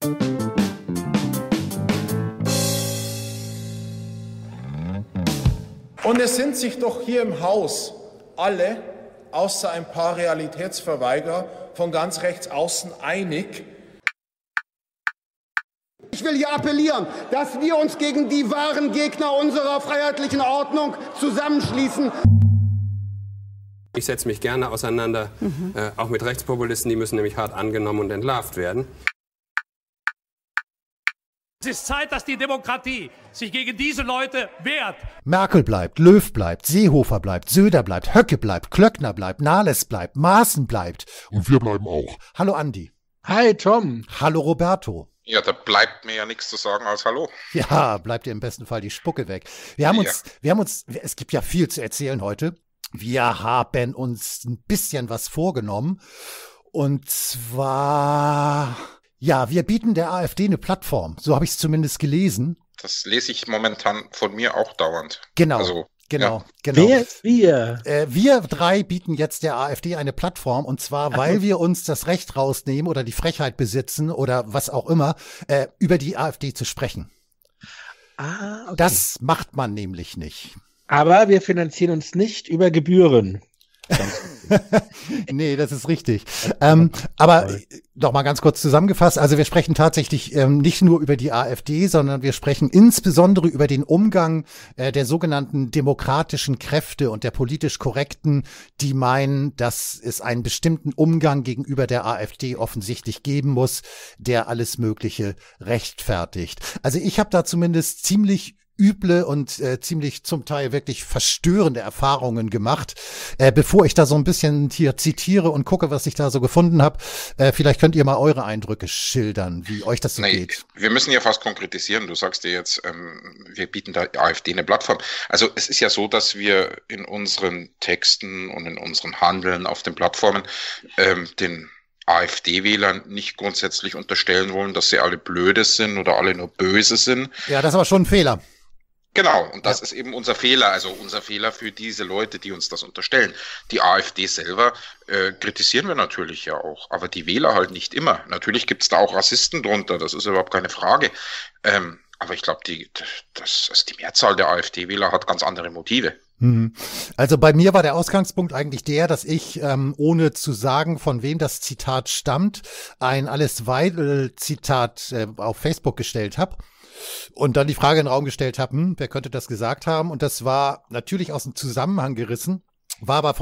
Und es sind sich doch hier im Haus alle, außer ein paar Realitätsverweigerer, von ganz rechts außen einig. Ich will hier appellieren, dass wir uns gegen die wahren Gegner unserer freiheitlichen Ordnung zusammenschließen. Ich setze mich gerne auseinander, auch mit Rechtspopulisten, die müssen nämlich hart angenommen und entlarvt werden. Es ist Zeit, dass die Demokratie sich gegen diese Leute wehrt. Merkel bleibt, Löw bleibt, Seehofer bleibt, Söder bleibt, Höcke bleibt, Klöckner bleibt, Nahles bleibt, Maaßen bleibt. Und wir bleiben auch. Hallo Andi. Hi Tom. Hallo Roberto. Ja, da bleibt mir ja nichts zu sagen als Hallo. Ja, bleibt dir im besten Fall die Spucke weg. Wir haben uns, es gibt ja viel zu erzählen heute. Wir haben uns ein bisschen was vorgenommen. Und zwar, ja, wir bieten der AfD eine Plattform. So habe ich es zumindest gelesen. Das lese ich momentan von mir auch dauernd. Genau. Also, Genau. Wer ist wir? Wir drei bieten jetzt der AfD eine Plattform, und zwar, weil wir uns das Recht rausnehmen oder die Frechheit besitzen oder was auch immer, über die AfD zu sprechen. Okay. Das macht man nämlich nicht. Aber wir finanzieren uns nicht über Gebühren. Nee, das ist richtig. Aber noch mal ganz kurz zusammengefasst, also wir sprechen tatsächlich nicht nur über die AfD, sondern wir sprechen insbesondere über den Umgang der sogenannten demokratischen Kräfte und der politisch Korrekten, die meinen, dass es einen bestimmten Umgang gegenüber der AfD offensichtlich geben muss, der alles Mögliche rechtfertigt. Also ich habe da zumindest ziemlich üble und ziemlich zum Teil wirklich verstörende Erfahrungen gemacht. Bevor ich da so ein bisschen hier zitiere und gucke, was ich da so gefunden habe, vielleicht könnt ihr mal eure Eindrücke schildern, wie euch das so geht. Wir müssen ja fast konkretisieren. Du sagst dir jetzt, wir bieten der AfD eine Plattform. Also es ist ja so, dass wir in unseren Texten und in unseren Handeln auf den Plattformen den AfD-Wählern nicht grundsätzlich unterstellen wollen, dass sie alle blöde sind oder alle nur böse sind. Ja, das ist aber schon ein Fehler. Genau, und das ist eben unser Fehler, also unser Fehler für diese Leute, die uns das unterstellen. Die AfD selber kritisieren wir natürlich ja auch, aber die Wähler halt nicht immer. Natürlich gibt's da auch Rassisten drunter, das ist überhaupt keine Frage. Aber ich glaube, die Mehrzahl der AfD-Wähler hat ganz andere Motive. Also bei mir war der Ausgangspunkt eigentlich der, dass ich, ohne zu sagen, von wem das Zitat stammt, ein Alice Weidel-Zitat auf Facebook gestellt habe. Und dann die Frage in den Raum gestellt habe, wer könnte das gesagt haben? Und das war natürlich aus dem Zusammenhang gerissen, war aber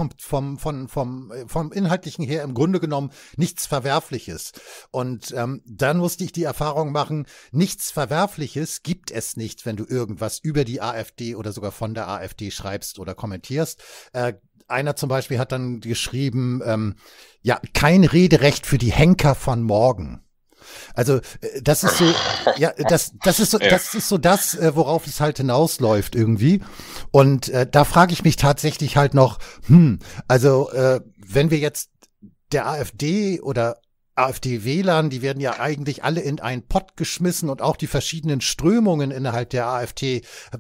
vom Inhaltlichen her im Grunde genommen nichts Verwerfliches. Und dann musste ich die Erfahrung machen, nichts Verwerfliches gibt es nicht, wenn du irgendwas über die AfD oder sogar von der AfD schreibst oder kommentierst. Einer zum Beispiel hat dann geschrieben, ja, kein Rederecht für die Henker von morgen. Also das ist so, ja, das ist so das, worauf es halt hinausläuft irgendwie. Und da frage ich mich tatsächlich halt noch, also wenn wir jetzt der AfD oder AfD-Wählern, die werden ja eigentlich alle in einen Pott geschmissen, und auch die verschiedenen Strömungen innerhalb der AfD,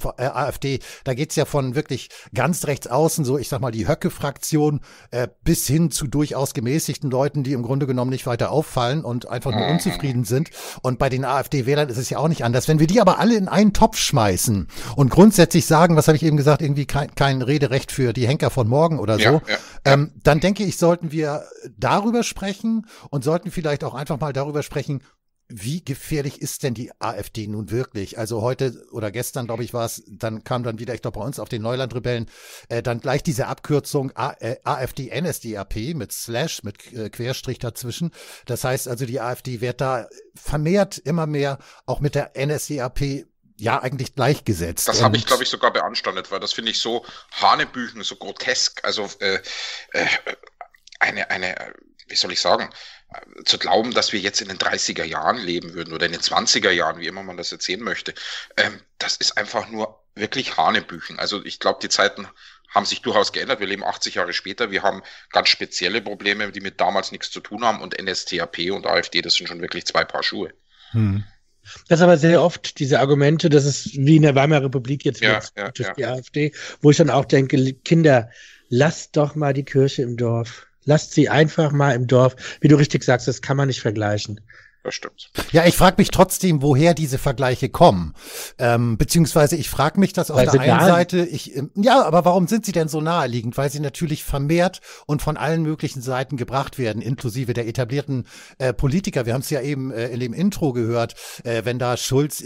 da geht's ja von wirklich ganz rechts außen, so ich sag mal die Höcke-Fraktion, bis hin zu durchaus gemäßigten Leuten, die im Grunde genommen nicht weiter auffallen und einfach nur unzufrieden sind. Und bei den AfD-Wählern ist es ja auch nicht anders. Wenn wir die aber alle in einen Topf schmeißen und grundsätzlich sagen, was habe ich eben gesagt, irgendwie kein Rederecht für die Henker von morgen oder so, dann denke ich, sollten wir darüber sprechen und sollten vielleicht auch einfach mal darüber sprechen, wie gefährlich ist denn die AfD nun wirklich? Also heute oder gestern, glaube ich, war es, dann kam dann wieder, ich glaube bei uns auf den Neulandrebellen, dann gleich diese Abkürzung AfD-NSDAP mit Slash, mit Querstrich dazwischen. Das heißt also, die AfD wird da vermehrt immer mehr auch mit der NSDAP ja eigentlich gleichgesetzt. Das habe ich, glaube ich, sogar beanstandet, weil das finde ich so hanebüchen, so grotesk. Also wie soll ich sagen, zu glauben, dass wir jetzt in den 30er Jahren leben würden oder in den 20er Jahren, wie immer man das jetzt sehen möchte, das ist einfach nur wirklich hanebüchen. Also ich glaube, die Zeiten haben sich durchaus geändert. Wir leben 80 Jahre später. Wir haben ganz spezielle Probleme, die mit damals nichts zu tun haben. Und NSDAP und AfD, das sind schon wirklich zwei Paar Schuhe. Das ist aber sehr oft diese Argumente, das ist wie in der Weimarer Republik jetzt die AfD, wo ich dann auch denke, Kinder, lasst doch mal die Kirche im Dorf. Lasst sie einfach mal im Dorf. Wie du richtig sagst, das kann man nicht vergleichen. Das stimmt. Ja, ich frage mich trotzdem, woher diese Vergleiche kommen. Beziehungsweise ich frage mich das auf der einen Seite, aber warum sind sie denn so naheliegend? Weil sie natürlich vermehrt und von allen möglichen Seiten gebracht werden, inklusive der etablierten Politiker. Wir haben es ja eben in dem Intro gehört, wenn da Schulz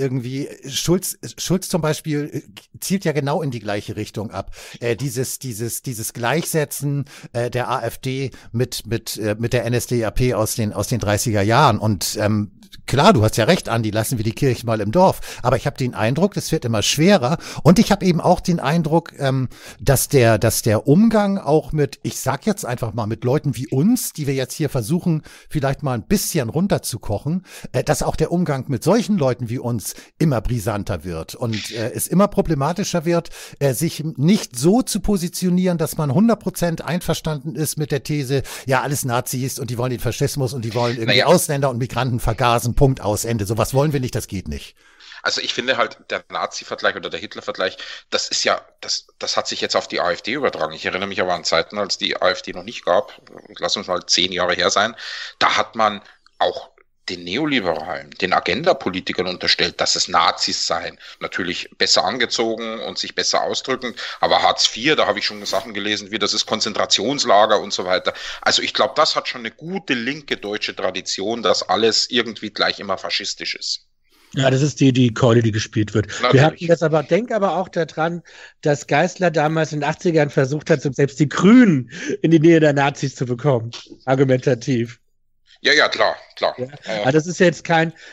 zum Beispiel zielt ja genau in die gleiche Richtung ab. Dieses Gleichsetzen der AfD mit der NSDAP aus den 30er Jahren. Und klar, du hast ja recht, Andi, lassen wir die Kirche mal im Dorf. Aber ich habe den Eindruck, es wird immer schwerer. Und ich habe eben auch den Eindruck, dass der Umgang auch ich sag jetzt einfach mal, mit Leuten wie uns, die wir jetzt hier versuchen, vielleicht mal ein bisschen runterzukochen, dass auch der Umgang mit solchen Leuten wie uns immer brisanter wird und es immer problematischer wird, sich nicht so zu positionieren, dass man 100% einverstanden ist mit der These, ja, alles Nazis und die wollen den Faschismus und die wollen irgendwie Ausländer und Migranten vergasen, Punkt, aus, Ende. Sowas wollen wir nicht, das geht nicht. Also ich finde halt, der Nazi-Vergleich oder der Hitler-Vergleich, das ist ja, das hat sich jetzt auf die AfD übertragen. Ich erinnere mich aber an Zeiten, als die AfD noch nicht gab, lass uns mal 10 Jahre her sein, da hat man auch den Neoliberalen, den Agenda-Politikern unterstellt, dass es Nazis seien. Natürlich besser angezogen und sich besser ausdrücken, aber Hartz IV, da habe ich schon Sachen gelesen, wie das ist Konzentrationslager und so weiter. Also ich glaube, das hat schon eine gute linke deutsche Tradition, dass alles irgendwie gleich immer faschistisch ist. Ja, das ist die Keule, die gespielt wird. Natürlich. Wir hatten das aber, denk aber auch daran, dass Geisler damals in den 80ern versucht hat, selbst die Grünen in die Nähe der Nazis zu bekommen. Argumentativ. Ja, klar. Ja, aber das ist jetzt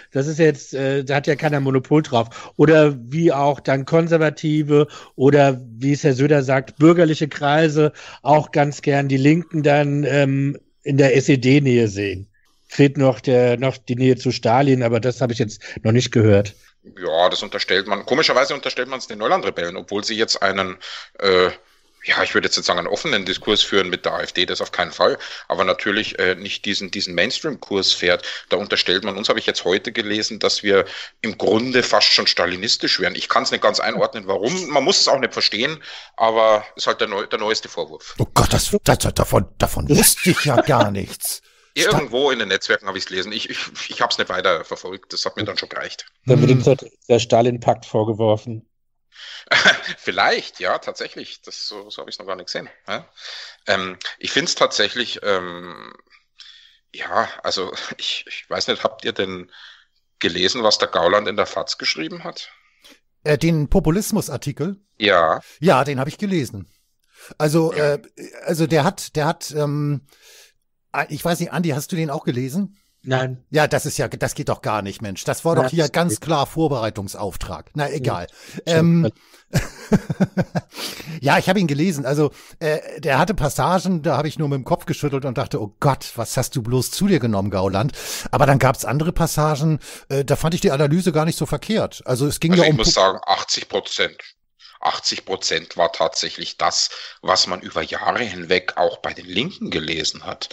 da hat ja keiner Monopol drauf. Oder wie auch dann Konservative oder wie es Herr Söder sagt, bürgerliche Kreise auch ganz gern die Linken dann in der SED-Nähe sehen. Fehlt noch die Nähe zu Stalin, aber das habe ich jetzt noch nicht gehört. Ja, das unterstellt man. Komischerweise unterstellt man es den Neuland-Rebellen, obwohl sie jetzt einen, ich würde jetzt sagen, einen offenen Diskurs führen mit der AfD, das auf keinen Fall, aber natürlich nicht diesen Mainstream-Kurs fährt. Da unterstellt man uns, habe ich jetzt heute gelesen, dass wir im Grunde fast schon stalinistisch wären. Ich kann es nicht ganz einordnen, warum. Man muss es auch nicht verstehen, aber ist halt der neueste Vorwurf. Oh Gott, davon wusste ich ja gar nichts. Irgendwo in den Netzwerken habe ich es gelesen. Ich habe es nicht weiter verfolgt. Das hat mir dann schon gereicht. Dann wird uns der Stalin-Pakt vorgeworfen. Vielleicht, ja, tatsächlich. So habe ich es noch gar nicht gesehen. Ja? Ich finde es tatsächlich, also ich weiß nicht, habt ihr denn gelesen, was der Gauland in der FAZ geschrieben hat? Den Populismus-Artikel? Ja. Ja, den habe ich gelesen. Also der hat ich weiß nicht, Andi, hast du den auch gelesen? Nein. Ja, das geht doch gar nicht, Mensch. Das war doch hier ganz klar Vorbereitungsauftrag. Na, egal. Ja, ich habe ihn gelesen. Also, der hatte Passagen, da habe ich nur mit dem Kopf geschüttelt und dachte, oh Gott, was hast du bloß zu dir genommen, Gauland? Aber dann gab es andere Passagen, da fand ich die Analyse gar nicht so verkehrt. Also es ging ich muss sagen, 80% war tatsächlich das, was man über Jahre hinweg auch bei den Linken gelesen hat.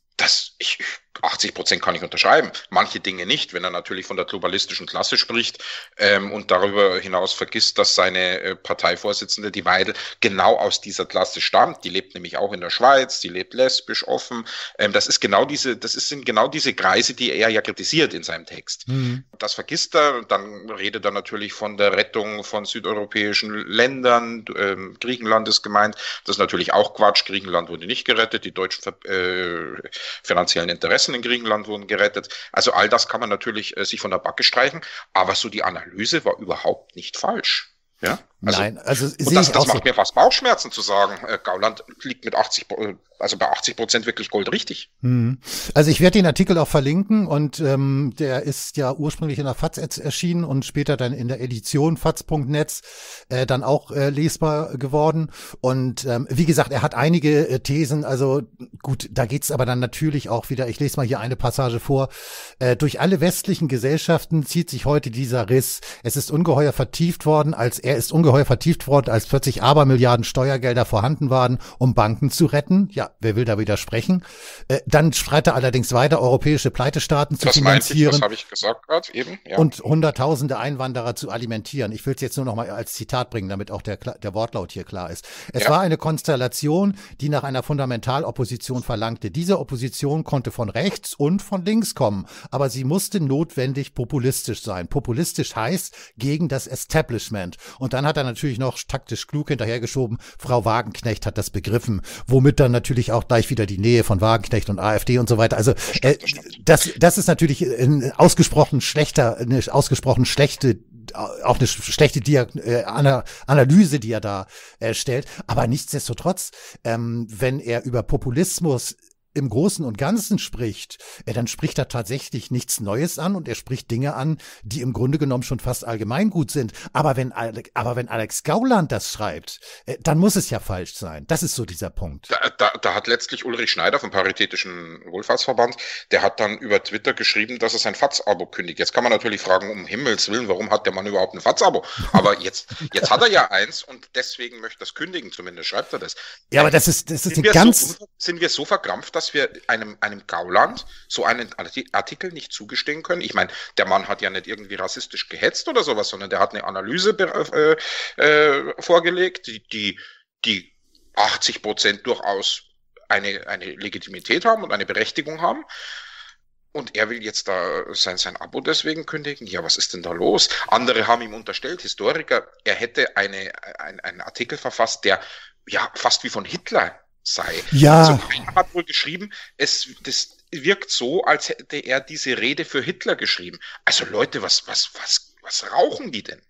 80% kann ich unterschreiben, manche Dinge nicht, wenn er natürlich von der globalistischen Klasse spricht und darüber hinaus vergisst, dass seine Parteivorsitzende, die Weidel, genau aus dieser Klasse stammt. Die lebt nämlich auch in der Schweiz, die lebt lesbisch, offen. Das sind genau diese Kreise, die er ja kritisiert in seinem Text. Mhm. Das vergisst er, dann redet er natürlich von der Rettung von südeuropäischen Ländern. Griechenland ist gemeint. Das ist natürlich auch Quatsch. Griechenland wurde nicht gerettet, die deutschen finanziellen Interessen in Griechenland wurden gerettet. Also all das kann man natürlich sich von der Backe streichen, aber so die Analyse war überhaupt nicht falsch. Ja? Nein, also und das macht mir fast Bauchschmerzen zu sagen, Gauland liegt bei 80% wirklich goldrichtig. Also ich werde den Artikel auch verlinken und der ist ja ursprünglich in der FAZ erschienen und später dann in der Edition faz.net dann auch lesbar geworden. Und wie gesagt, er hat einige Thesen, also gut, da geht's aber dann natürlich auch wieder, ich lese mal hier eine Passage vor, durch alle westlichen Gesellschaften zieht sich heute dieser Riss. Es ist ungeheuer vertieft worden, er ist ungeheuer ungeheuer vertieft worden, als plötzlich Abermilliarden Steuergelder vorhanden waren, um Banken zu retten. Ja, wer will da widersprechen? Dann schreit er allerdings weiter, europäische Pleitestaaten zu finanzieren. Das habe ich gesagt gerade eben. Ja. Und hunderttausende Einwanderer zu alimentieren. Ich will es jetzt nur noch mal als Zitat bringen, damit auch der Wortlaut hier klar ist. Es war eine Konstellation, die nach einer Fundamentalopposition verlangte. Diese Opposition konnte von rechts und von links kommen, aber sie musste notwendig populistisch sein. Populistisch heißt gegen das Establishment. Und dann hat er natürlich noch taktisch klug hinterhergeschoben, Frau Wagenknecht hat das begriffen, womit dann natürlich auch gleich wieder die Nähe von Wagenknecht und AfD und so weiter. Also das ist natürlich eine ausgesprochen schlechte Analyse, die er da stellt. Aber nichtsdestotrotz, wenn er über Populismus im Großen und Ganzen spricht, dann spricht er tatsächlich nichts Neues an und er spricht Dinge an, die im Grunde genommen schon fast allgemeingut sind. Aber wenn Alex Gauland das schreibt, dann muss es ja falsch sein. Das ist so dieser Punkt. Da hat letztlich Ulrich Schneider vom Paritätischen Wohlfahrtsverband, der hat dann über Twitter geschrieben, dass er sein FATS-Abo kündigt. Jetzt kann man natürlich fragen, um Himmels Willen, warum hat der Mann überhaupt ein FATS-Abo? Aber jetzt hat er ja eins und deswegen möchte er es kündigen, zumindest schreibt er das. Ja, aber das ist eine ganz... Sind wir so verkrampft, dass wir einem Gauland so einen Artikel nicht zugestehen können? Ich meine, der Mann hat ja nicht irgendwie rassistisch gehetzt oder sowas, sondern der hat eine Analyse vorgelegt, die 80% durchaus eine Legitimität haben und eine Berechtigung haben. Und er will jetzt da sein Abo deswegen kündigen? Ja, was ist denn da los? Andere haben ihm unterstellt, Historiker, er hätte einen Artikel verfasst, der ja fast wie von Hitler sei. Ja. Also einer hat wohl geschrieben, das wirkt so, als hätte er diese Rede für Hitler geschrieben. Also Leute, was rauchen die denn?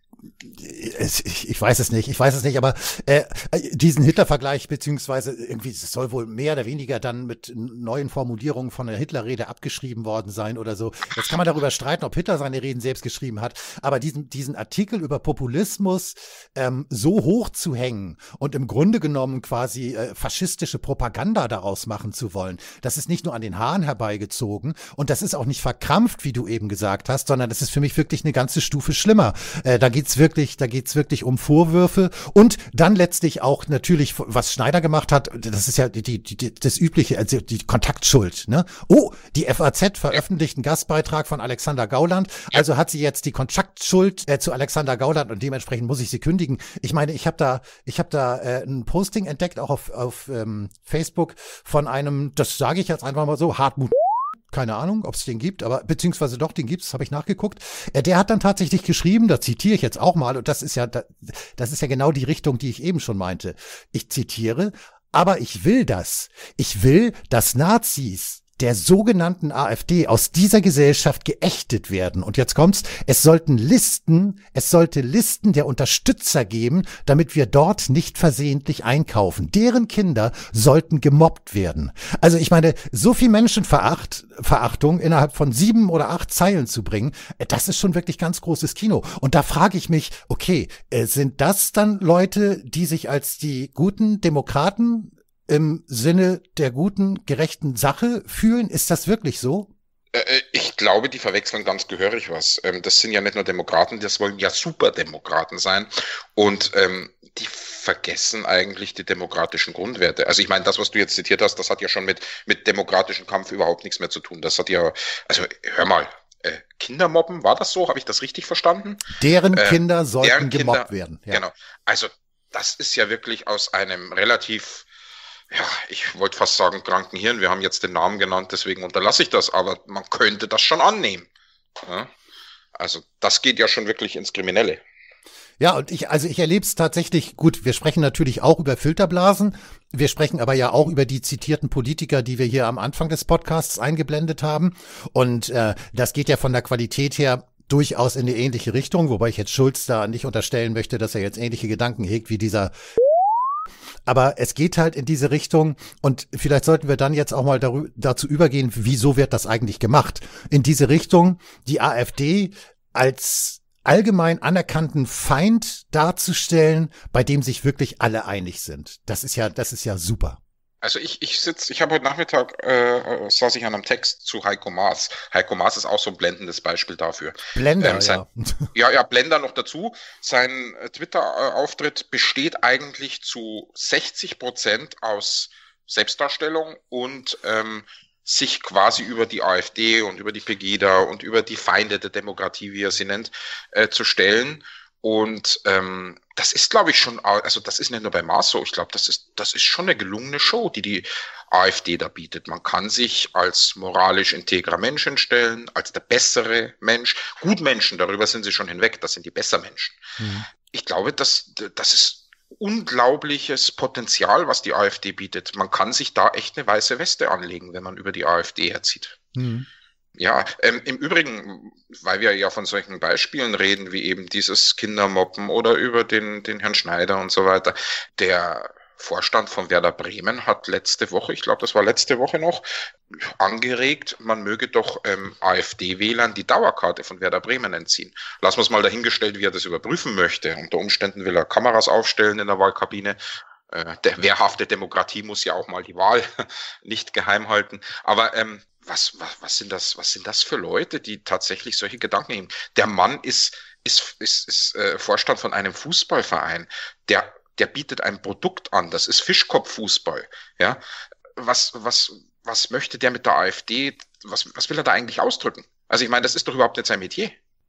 Ich weiß es nicht, aber diesen Hitler-Vergleich, beziehungsweise irgendwie, es soll wohl mehr oder weniger dann mit neuen Formulierungen von der Hitler-Rede abgeschrieben worden sein oder so. Jetzt kann man darüber streiten, ob Hitler seine Reden selbst geschrieben hat, aber diesen Artikel über Populismus so hoch zu hängen und im Grunde genommen quasi faschistische Propaganda daraus machen zu wollen, das ist nicht nur an den Haaren herbeigezogen und das ist auch nicht verkrampft, wie du eben gesagt hast, sondern das ist für mich wirklich eine ganze Stufe schlimmer. Da geht's wirklich um Vorwürfe und dann letztlich auch natürlich, was Schneider gemacht hat, das ist ja das Übliche, also die Kontaktschuld, ne? Oh, die FAZ veröffentlicht einen Gastbeitrag von Alexander Gauland, also hat sie jetzt die Kontaktschuld zu Alexander Gauland und dementsprechend muss ich sie kündigen. Ich meine, ich habe da ein Posting entdeckt, auch auf Facebook von einem, das sage ich jetzt einfach mal so, Hartmut, keine Ahnung, ob es den gibt, aber beziehungsweise doch, den gibt's, habe ich nachgeguckt. Der hat dann tatsächlich geschrieben, da zitiere ich jetzt auch mal, und das ist ja genau die Richtung, die ich eben schon meinte. Ich zitiere, aber ich will, dass Nazis der sogenannten AfD aus dieser Gesellschaft geächtet werden. Und jetzt kommt's, es sollte Listen der Unterstützer geben, damit wir dort nicht versehentlich einkaufen. Deren Kinder sollten gemobbt werden. Also ich meine, so viel Menschenverachtung innerhalb von 7 oder 8 Zeilen zu bringen, das ist schon wirklich ganz großes Kino. Und da frage ich mich, okay, sind das dann Leute, die sich als die guten Demokraten im Sinne der guten, gerechten Sache fühlen? Ist das wirklich so? Ich glaube, die verwechseln ganz gehörig was. Das sind ja nicht nur Demokraten, das wollen ja Superdemokraten sein. Und die vergessen eigentlich die demokratischen Grundwerte. Also ich meine, das, was du jetzt zitiert hast, das hat ja schon mit demokratischem Kampf überhaupt nichts mehr zu tun. Das hat ja, also hör mal, Kindermobben, war das so? Habe ich das richtig verstanden? Deren Kinder sollten gemobbt werden. Ja. Genau. Also das ist ja wirklich aus einem relativ, ja, ich wollte fast sagen kranken Hirn. Wir haben jetzt den Namen genannt, deswegen unterlasse ich das. Aber man könnte das schon annehmen. Ja? Also das geht ja schon wirklich ins Kriminelle. Ja, und ich erlebe es tatsächlich, gut, wir sprechen natürlich auch über Filterblasen, wir sprechen aber ja auch über die zitierten Politiker, die wir hier am Anfang des Podcasts eingeblendet haben. Und das geht ja von der Qualität her durchaus in eine ähnliche Richtung, wobei ich jetzt Schulz da nicht unterstellen möchte, dass er jetzt ähnliche Gedanken hegt wie dieser. Aber es geht halt in diese Richtung und vielleicht sollten wir dann jetzt auch mal dazu übergehen, wieso wird das eigentlich gemacht? In diese Richtung, die AfD als allgemein anerkannten Feind darzustellen, bei dem sich wirklich alle einig sind. Das ist ja super. Also ich habe heute Nachmittag, saß ich an einem Text zu Heiko Maas. Heiko Maas ist auch so ein blendendes Beispiel dafür. Blender, Ja, Blender noch dazu. Sein Twitter-Auftritt besteht eigentlich zu 60% aus Selbstdarstellung und sich quasi über die AfD und über die Pegida und über die Feinde der Demokratie, wie er sie nennt, zu stellen. Und das ist, glaube ich, schon, also das ist nicht nur bei Maas so, ich glaube, das ist schon eine gelungene Show, die AfD da bietet. Man kann sich als moralisch integrer Mensch hinstellen, als der bessere Mensch. Gutmenschen, darüber sind sie schon hinweg, das sind die Bessermenschen. Mhm. Ich glaube, das ist unglaubliches Potenzial, was die AfD bietet. Man kann sich da echt eine weiße Weste anlegen, wenn man über die AfD herzieht. Mhm. Ja, im Übrigen, weil wir ja von solchen Beispielen reden, wie eben dieses Kindermobben oder über den Herrn Schneider und so weiter, der Vorstand von Werder Bremen hat letzte Woche, ich glaube, das war letzte Woche noch, angeregt, man möge doch AfD-Wählern die Dauerkarte von Werder Bremen entziehen. Lassen wir es mal dahingestellt, wie er das überprüfen möchte. Unter Umständen will er Kameras aufstellen in der Wahlkabine. Der wehrhafte Demokratie muss ja auch mal die Wahl nicht geheim halten. Aber was sind das für Leute, die tatsächlich solche Gedanken haben? Der Mann ist Vorstand von einem Fußballverein, der bietet ein Produkt an, das ist Fischkopffußball. Ja? Was möchte der mit der AfD, was will er da eigentlich ausdrücken? Also ich meine, das ist doch überhaupt nicht sein Metier.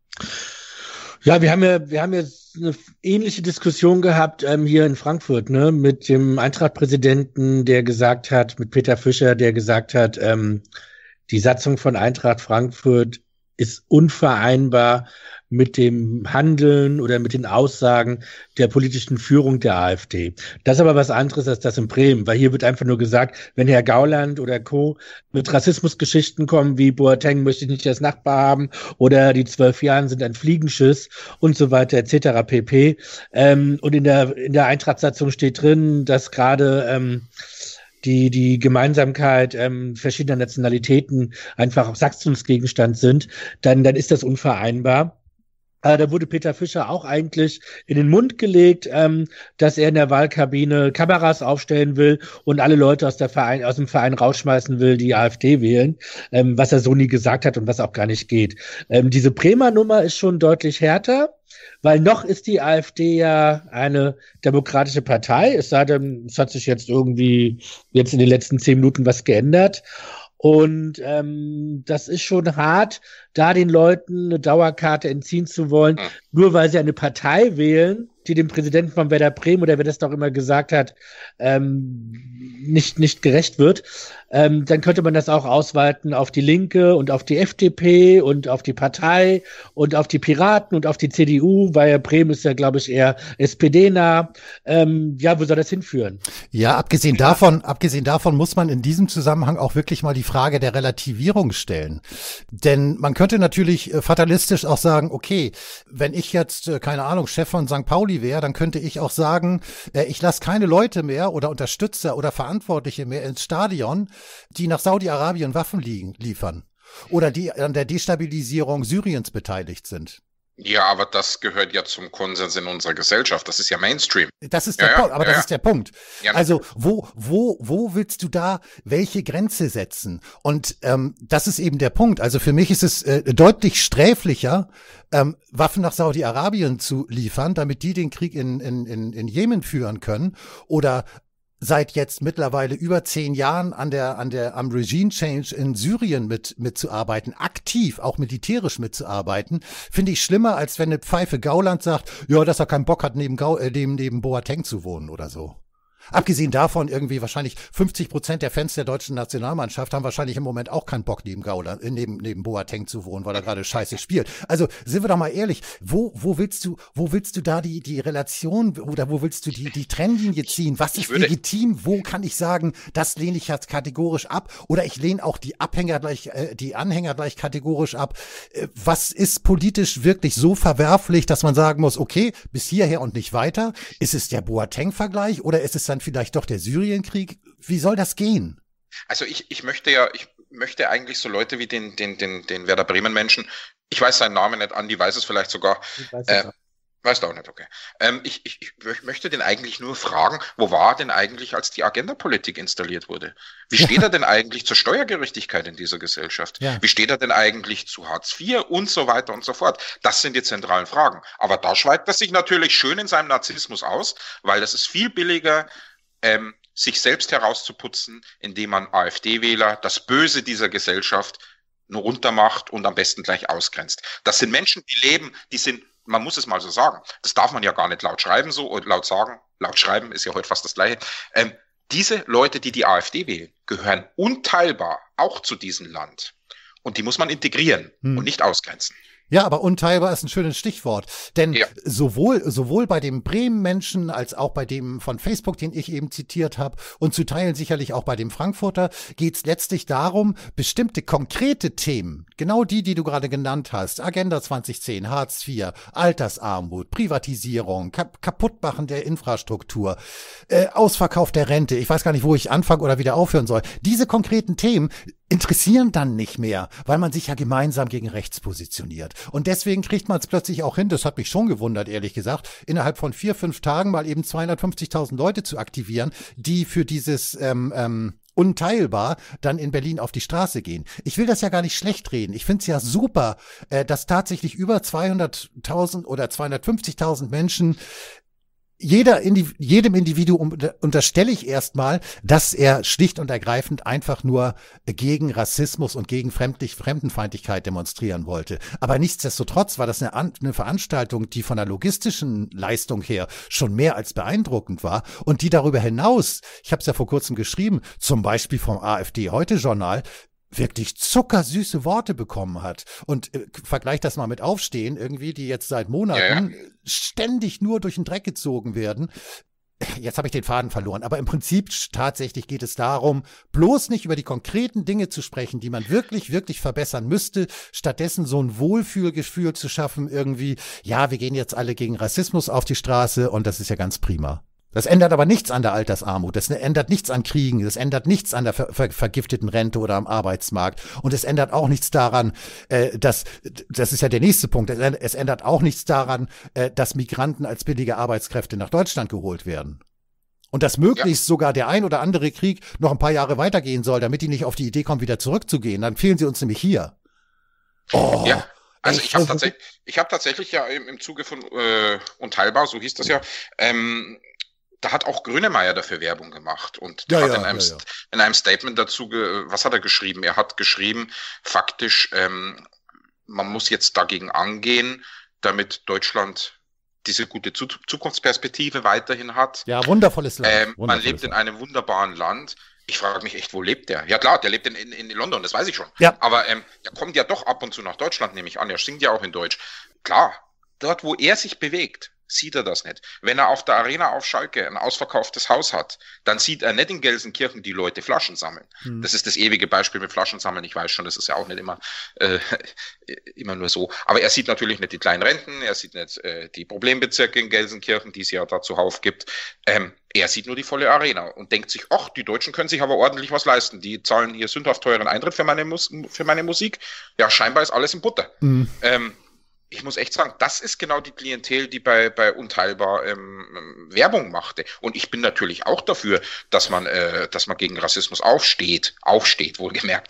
Ja, wir haben jetzt eine ähnliche Diskussion gehabt hier in Frankfurt, ne, mit dem Eintracht-Präsidenten, der gesagt hat, mit Peter Fischer, der gesagt hat, die Satzung von Eintracht Frankfurt ist unvereinbar mit dem Handeln oder mit den Aussagen der politischen Führung der AfD. Das ist aber was anderes als das in Bremen, weil hier wird einfach nur gesagt, wenn Herr Gauland oder Co. mit Rassismusgeschichten kommen, wie Boateng möchte ich nicht als Nachbar haben oder die 12 Jahre sind ein Fliegenschiss und so weiter etc. pp. Und in der Eintracht-Satzung steht drin, dass gerade die Gemeinsamkeit verschiedener Nationalitäten einfach Satzungsgegenstand sind, dann ist das unvereinbar. Da wurde Peter Fischer auch eigentlich in den Mund gelegt, dass er in der Wahlkabine Kameras aufstellen will und alle Leute aus dem Verein rausschmeißen will, die AfD wählen, was er so nie gesagt hat und was auch gar nicht geht. Diese Bremer Nummer ist schon deutlich härter, weil noch ist die AfD ja eine demokratische Partei, es sei denn, es hat sich jetzt irgendwie in den letzten 10 Minuten was geändert. Und das ist schon hart, da den Leuten eine Dauerkarte entziehen zu wollen, nur weil sie eine Partei wählen, die dem Präsidenten von Werder Bremen oder wer das doch immer gesagt hat, nicht gerecht wird. Dann könnte man das auch ausweiten auf die Linke und auf die FDP und auf die Partei und auf die Piraten und auf die CDU, weil ja Bremen ist ja, glaube ich, eher SPD-nah. Ja, wo soll das hinführen? Ja, abgesehen davon muss man in diesem Zusammenhang auch wirklich mal die Frage der Relativierung stellen. Denn man könnte natürlich fatalistisch auch sagen, okay, wenn ich jetzt, keine Ahnung, Chef von St. Pauli wäre, dann könnte ich auch sagen, ich lasse keine Leute mehr oder Unterstützer oder Verantwortliche mehr ins Stadion, die nach Saudi-Arabien Waffen liefern oder die an der Destabilisierung Syriens beteiligt sind. Ja, aber das gehört ja zum Konsens in unserer Gesellschaft. Das ist ja Mainstream. Das ist der Punkt, aber das ist der Punkt. Ja, also wo willst du da welche Grenze setzen? Und das ist eben der Punkt. Also für mich ist es deutlich sträflicher, Waffen nach Saudi-Arabien zu liefern, damit die den Krieg in Jemen führen können oder seit jetzt mittlerweile über 10 Jahren am Regime Change in Syrien mitzuarbeiten, aktiv, auch militärisch mitzuarbeiten, finde ich schlimmer, als wenn eine Pfeife Gauland sagt, ja, dass er keinen Bock hat, neben Boateng zu wohnen oder so. Abgesehen davon irgendwie wahrscheinlich 50% der Fans der deutschen Nationalmannschaft haben wahrscheinlich im Moment auch keinen Bock, neben Boateng zu wohnen, weil er gerade scheiße spielt. Also sind wir doch mal ehrlich, wo willst du da die Relation oder wo willst du die Trennlinie ziehen? Was ist legitim? Wo kann ich sagen, das lehne ich jetzt kategorisch ab? Oder ich lehne auch die Anhänger gleich kategorisch ab. Was ist politisch wirklich so verwerflich, dass man sagen muss, okay, bis hierher und nicht weiter? Ist es der Boateng-Vergleich oder ist es dann vielleicht doch der Syrienkrieg? Wie soll das gehen? Also ich möchte eigentlich so Leute wie den Werder Bremen Menschen, ich weiß seinen Namen nicht, Andi weiß es vielleicht sogar, Weißt du auch nicht, okay. Ich möchte den eigentlich nur fragen, wo war er denn eigentlich, als die Agenda-Politik installiert wurde? Wie steht er denn eigentlich zur Steuergerechtigkeit in dieser Gesellschaft? Ja. Wie steht er denn eigentlich zu Hartz IV und so weiter und so fort? Das sind die zentralen Fragen. Aber da schweigt er sich natürlich schön in seinem Narzissmus aus, weil das ist viel billiger, sich selbst herauszuputzen, indem man AfD-Wähler, das Böse dieser Gesellschaft, nur runtermacht und am besten gleich ausgrenzt. Das sind Menschen, die leben, die sind, man muss es mal so sagen, das darf man ja gar nicht laut schreiben so oder laut sagen, laut schreiben ist ja heute fast das Gleiche. Diese Leute, die die AfD wählen, gehören unteilbar auch zu diesem Land. Und die muss man integrieren und nicht ausgrenzen. Ja, aber unteilbar ist ein schönes Stichwort. Denn Ja. sowohl bei dem Bremen-Menschen als auch bei dem von Facebook, den ich eben zitiert habe, und zu Teilen sicherlich auch bei dem Frankfurter, geht es letztlich darum, bestimmte konkrete Themen, genau die du gerade genannt hast, Agenda 2010, Hartz IV, Altersarmut, Privatisierung, Kaputtmachen der Infrastruktur, Ausverkauf der Rente, ich weiß gar nicht, wo ich anfangen oder wieder aufhören soll. Diese konkreten Themen interessieren dann nicht mehr, weil man sich ja gemeinsam gegen rechts positioniert. Und deswegen kriegt man es plötzlich auch hin, das hat mich schon gewundert, ehrlich gesagt, innerhalb von 4-5 Tagen mal eben 250.000 Leute zu aktivieren, die für dieses unteilbar dann in Berlin auf die Straße gehen. Ich will das ja gar nicht schlecht reden. Ich finde es ja super, dass tatsächlich über 200.000 oder 250.000 Menschen jedem Individuum unterstelle ich erstmal, dass er schlicht und ergreifend einfach nur gegen Rassismus und gegen Fremdenfeindlichkeit demonstrieren wollte. Aber nichtsdestotrotz war das eine Veranstaltung, die von der logistischen Leistung her schon mehr als beeindruckend war und die darüber hinaus, ich habe es ja vor kurzem geschrieben, zum Beispiel vom AfD-Heute-Journal, wirklich zuckersüße Worte bekommen hat. Und vergleich das mal mit Aufstehen irgendwie, die jetzt seit Monaten ständig nur durch den Dreck gezogen werden. Jetzt habe ich den Faden verloren. Aber im Prinzip tatsächlich geht es darum, bloß nicht über die konkreten Dinge zu sprechen, die man wirklich, wirklich verbessern müsste. Stattdessen so ein Wohlfühlgefühl zu schaffen irgendwie. Ja, wir gehen jetzt alle gegen Rassismus auf die Straße und das ist ja ganz prima. Das ändert aber nichts an der Altersarmut, das ändert nichts an Kriegen, das ändert nichts an der vergifteten Rente oder am Arbeitsmarkt und es ändert auch nichts daran, das ist ja der nächste Punkt, es ändert auch nichts daran, dass Migranten als billige Arbeitskräfte nach Deutschland geholt werden. Und dass möglichst sogar der ein oder andere Krieg noch ein paar Jahre weitergehen soll, damit die nicht auf die Idee kommen, wieder zurückzugehen, dann fehlen sie uns nämlich hier. Oh. Ja. Also ich habe tatsächlich ja im Zuge von Unteilbar, so hieß das ja, da hat auch Grönemeyer dafür Werbung gemacht und hat in einem Statement dazu, was hat er geschrieben? Er hat geschrieben, faktisch, man muss jetzt dagegen angehen, damit Deutschland diese gute Zukunftsperspektive weiterhin hat. Ja, wundervolles Land. Man lebt in einem wunderbaren Land. Ich frage mich echt, wo lebt der? Ja klar, der lebt in London, das weiß ich schon. Ja. Aber er kommt ja doch ab und zu nach Deutschland, nehme ich an. Er singt ja auch in Deutsch. Klar, dort, wo er sich bewegt, sieht er das nicht. Wenn er auf der Arena auf Schalke ein ausverkauftes Haus hat, dann sieht er nicht in Gelsenkirchen die Leute Flaschen sammeln. Das ist das ewige Beispiel mit Flaschen sammeln. Ich weiß schon, das ist ja auch nicht immer nur so. Aber er sieht natürlich nicht die kleinen Renten, er sieht nicht die Problembezirke in Gelsenkirchen, die es ja da zuhauf gibt. Er sieht nur die volle Arena und denkt sich, ach, die Deutschen können sich aber ordentlich was leisten. Die zahlen hier sündhaft teuren Eintritt für meine Musik. Ja, scheinbar ist alles in Butter. Ich muss echt sagen, das ist genau die Klientel, die bei Unteilbar Werbung machte. Und ich bin natürlich auch dafür, dass man gegen Rassismus aufsteht, wohlgemerkt.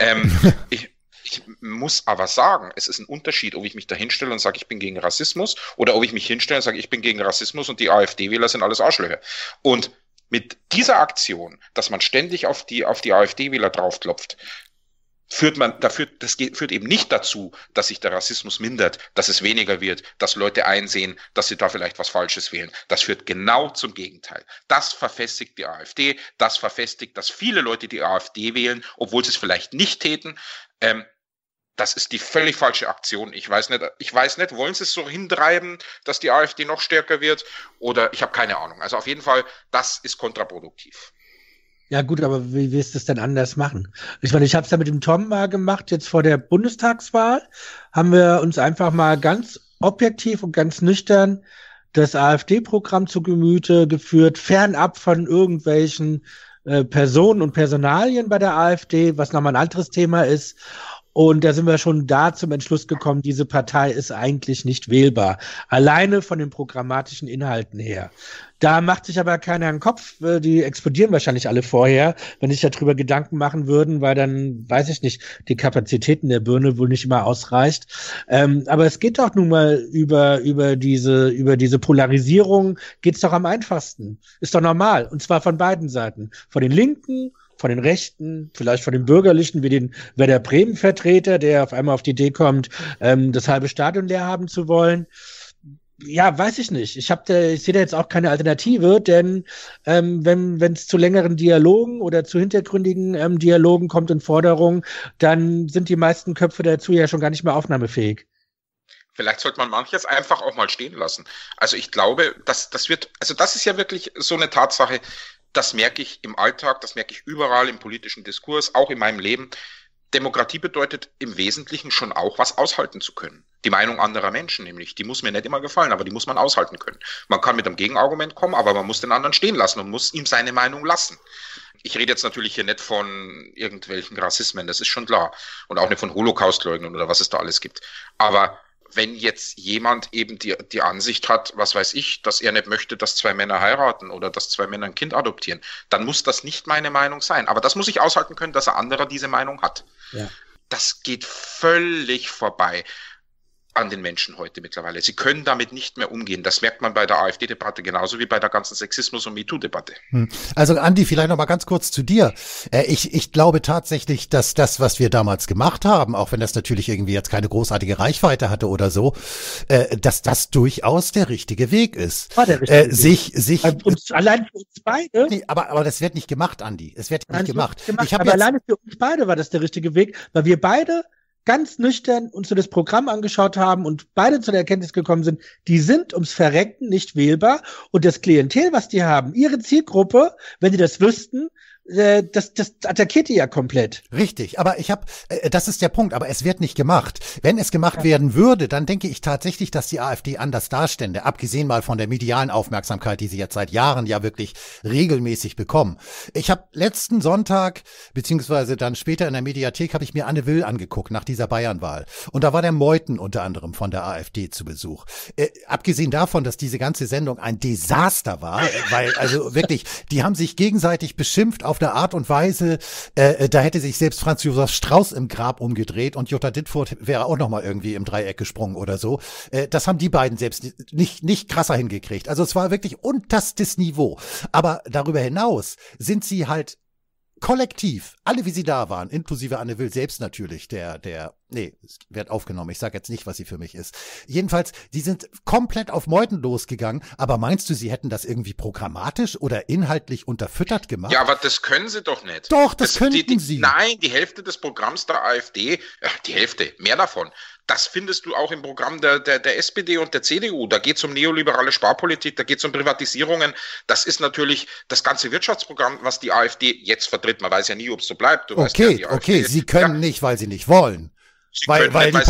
Ich muss aber sagen, es ist ein Unterschied, ob ich mich da hinstelle und sage, ich bin gegen Rassismus, oder ob ich mich hinstelle und sage, ich bin gegen Rassismus und die AfD-Wähler sind alles Arschlöcher. Und mit dieser Aktion, dass man ständig auf die AfD-Wähler draufklopft, führt eben nicht dazu, dass sich der Rassismus mindert, dass es weniger wird, dass Leute einsehen, dass sie da vielleicht was Falsches wählen. Das führt genau zum Gegenteil. Das verfestigt die AfD, das verfestigt, dass viele Leute die AfD wählen, obwohl sie es vielleicht nicht täten. Das ist die völlig falsche Aktion. Ich weiß nicht, wollen sie es so hintreiben, dass die AfD noch stärker wird? Oder ich habe keine Ahnung. Also auf jeden Fall, das ist kontraproduktiv. Ja gut, aber wie willst du es denn anders machen? Ich meine, ich habe es ja mit dem Tom mal gemacht, jetzt vor der Bundestagswahl haben wir uns einfach mal ganz objektiv und ganz nüchtern das AfD-Programm zu Gemüte geführt, fernab von irgendwelchen Personen und Personalien bei der AfD, was nochmal ein anderes Thema ist. Und da sind wir schon da zum Entschluss gekommen, diese Partei ist eigentlich nicht wählbar. Alleine von den programmatischen Inhalten her. Da macht sich aber keiner einen Kopf. Die explodieren wahrscheinlich alle vorher, wenn sich darüber Gedanken machen würden, weil dann, weiß ich nicht, die Kapazitäten der Birne wohl nicht immer ausreicht. Aber es geht doch nun mal über diese Polarisierung geht's doch am einfachsten. Ist doch normal. Und zwar von beiden Seiten. Von den Linken, von den Rechten, vielleicht von den Bürgerlichen, wie den Werder Bremen-Vertreter, der auf einmal auf die Idee kommt, das halbe Stadion leer haben zu wollen. Ja, weiß ich nicht. Ich sehe da jetzt auch keine Alternative, denn wenn es zu längeren Dialogen oder zu hintergründigen Dialogen kommt und Forderungen, dann sind die meisten Köpfe dazu ja schon gar nicht mehr aufnahmefähig. Vielleicht sollte man manches einfach auch mal stehen lassen. Also ich glaube, das ist ja wirklich so eine Tatsache. Das merke ich im Alltag, das merke ich überall im politischen Diskurs, auch in meinem Leben. Demokratie bedeutet im Wesentlichen schon auch, was aushalten zu können. Die Meinung anderer Menschen nämlich, die muss mir nicht immer gefallen, aber die muss man aushalten können. Man kann mit einem Gegenargument kommen, aber man muss den anderen stehen lassen und muss ihm seine Meinung lassen. Ich rede jetzt natürlich hier nicht von irgendwelchen Rassismen, das ist schon klar. Und auch nicht von Holocaustleugnern oder was es da alles gibt. Aber wenn jetzt jemand eben die Ansicht hat, was weiß ich, dass er nicht möchte, dass zwei Männer heiraten oder dass zwei Männer ein Kind adoptieren, dann muss das nicht meine Meinung sein. Aber das muss ich aushalten können, dass ein anderer diese Meinung hat. Ja. Das geht völlig vorbei an den Menschen heute mittlerweile. Sie können damit nicht mehr umgehen. Das merkt man bei der AfD-Debatte genauso wie bei der ganzen Sexismus- und MeToo-Debatte. Also Andi, vielleicht noch mal ganz kurz zu dir. Ich glaube tatsächlich, dass das, was wir damals gemacht haben, auch wenn das natürlich irgendwie jetzt keine großartige Reichweite hatte oder so, dass das durchaus der richtige Weg ist. War der richtige Weg. Allein für uns beide. Nee, aber das wird nicht gemacht, Andi. Es wird nicht gemacht. Aber alleine für uns beide war das der richtige Weg, weil wir beide ganz nüchtern uns so das Programm angeschaut haben und beide zu der Erkenntnis gekommen sind, die sind ums Verrecken nicht wählbar und das Klientel, was die haben, ihre Zielgruppe, wenn die das wüssten, das attackiert die ja komplett. Richtig, aber das ist der Punkt, aber es wird nicht gemacht. Wenn es gemacht werden würde, dann denke ich tatsächlich, dass die AfD anders dastände, abgesehen mal von der medialen Aufmerksamkeit, die sie jetzt seit Jahren ja wirklich regelmäßig bekommen. Ich habe letzten Sonntag, beziehungsweise dann später in der Mediathek, habe ich mir Anne Will angeguckt nach dieser Bayernwahl. Und da war der Meuthen unter anderem von der AfD zu Besuch. Abgesehen davon, dass diese ganze Sendung ein Desaster war, weil also wirklich, die haben sich gegenseitig beschimpft auf eine Art und Weise, da hätte sich selbst Franz Josef Strauß im Grab umgedreht und Jutta Dittfurt wäre auch nochmal irgendwie im Dreieck gesprungen oder so. Das haben die beiden selbst nicht krasser hingekriegt. Also es war wirklich unterstes Niveau. Aber darüber hinaus sind sie halt kollektiv, alle wie sie da waren, inklusive Anne Will selbst natürlich, es wird aufgenommen, ich sage jetzt nicht, was sie für mich ist. Jedenfalls, die sind komplett auf Meuthen losgegangen, aber meinst du, sie hätten das irgendwie programmatisch oder inhaltlich unterfüttert gemacht? Ja, aber das können sie doch nicht. Doch, das könnten sie. Nein, die Hälfte des Programms der AfD, die Hälfte, mehr davon, das findest du auch im Programm der SPD und der CDU. Da geht es um neoliberale Sparpolitik, da geht es um Privatisierungen. Das ist natürlich das ganze Wirtschaftsprogramm, was die AfD jetzt vertritt. Man weiß ja nie, ob es so bleibt. Okay, sie können nicht, weil sie nicht wollen. Weil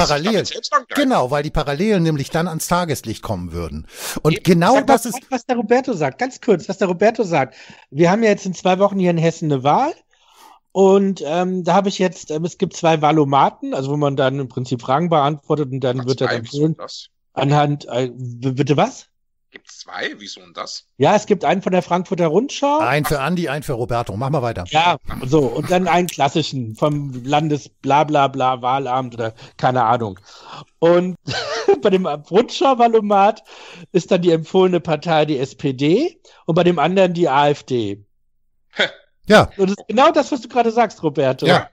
die Parallelen nämlich dann ans Tageslicht kommen würden. Und genau das ist, was der Roberto sagt, ganz kurz, was der Roberto sagt. Wir haben ja jetzt in 2 Wochen hier in Hessen eine Wahl. Und da habe ich jetzt, es gibt 2 Wahlomaten, also wo man dann im Prinzip Fragen beantwortet und dann wird er empfohlen. Anhand, bitte was? Gibt es 2? Wieso und das? Ja, es gibt einen von der Frankfurter Rundschau. Einen für Andi, einen für Roberto. Mach mal weiter. Ja, so. Und dann einen klassischen vom Landes-Blablabla Wahlamt oder keine Ahnung. Und bei dem Rundschau-Wahlomat ist dann die empfohlene Partei die SPD und bei dem anderen die AfD. Ja. Und das ist genau das, was du gerade sagst, Roberto. Ja.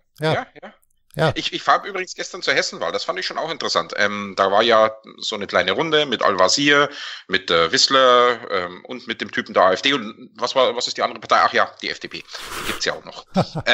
Ich fahre übrigens gestern zur Hessenwahl, das fand ich schon auch interessant. Da war ja so eine kleine Runde mit Al-Wazir, mit Wissler und mit dem Typen der AfD. Und was ist die andere Partei? Ach ja, die FDP. Die gibt's ja auch noch.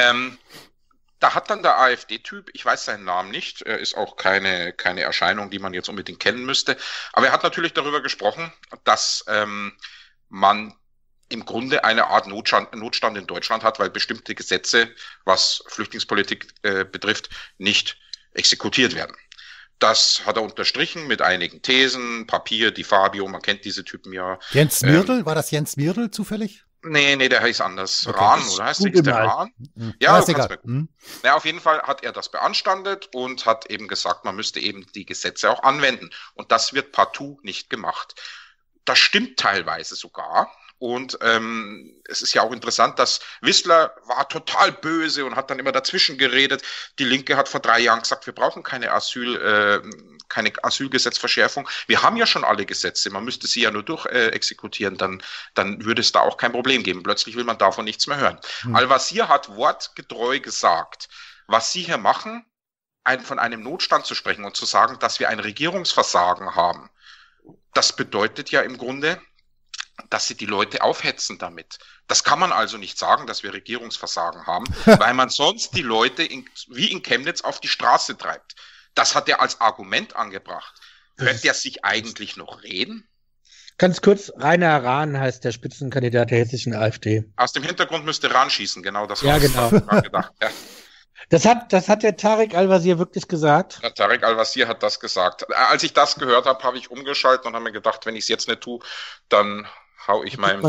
Da hat dann der AfD-Typ, ich weiß seinen Namen nicht, ist auch keine Erscheinung, die man jetzt unbedingt kennen müsste, aber er hat natürlich darüber gesprochen, dass man im Grunde eine Art Notstand in Deutschland hat, weil bestimmte Gesetze, was Flüchtlingspolitik betrifft, nicht exekutiert werden. Das hat er unterstrichen mit einigen Thesen, Papier, Di Fabio, man kennt diese Typen ja. Jens Mirdl, war das Jens Mirdl zufällig? Nee, der heißt anders. Okay. Rahn, oder heißt der Rahn? Ja, du kannst mir. Ja, auf jeden Fall hat er das beanstandet und hat eben gesagt, man müsste eben die Gesetze auch anwenden. Und das wird partout nicht gemacht. Das stimmt teilweise sogar. Und es ist ja auch interessant, dass Wissler war total böse und hat dann immer dazwischen geredet. Die Linke hat vor 3 Jahren gesagt, wir brauchen keine Asylgesetzverschärfung. Wir haben ja schon alle Gesetze, man müsste sie ja nur durchexekutieren, dann würde es da auch kein Problem geben. Plötzlich will man davon nichts mehr hören. Al-Wazir hat wortgetreu gesagt, was sie hier machen, von einem Notstand zu sprechen und zu sagen, dass wir ein Regierungsversagen haben. Das bedeutet ja im Grunde, dass sie die Leute aufhetzen damit. Das kann man also nicht sagen, dass wir Regierungsversagen haben, weil man sonst die Leute wie in Chemnitz auf die Straße treibt. Das hat er als Argument angebracht. Hört der sich eigentlich noch reden? Ganz kurz, Rainer Rahn heißt der Spitzenkandidat der hessischen AfD. Aus dem Hintergrund müsste Rahn schießen, genau das war gedacht. Ja. Das hat der Tarek Al-Wazir wirklich gesagt? Ja, Tarek Al-Wazir hat das gesagt. Als ich das gehört habe, habe ich umgeschaltet und habe mir gedacht, wenn ich es jetzt nicht tue, dann hau ich meinem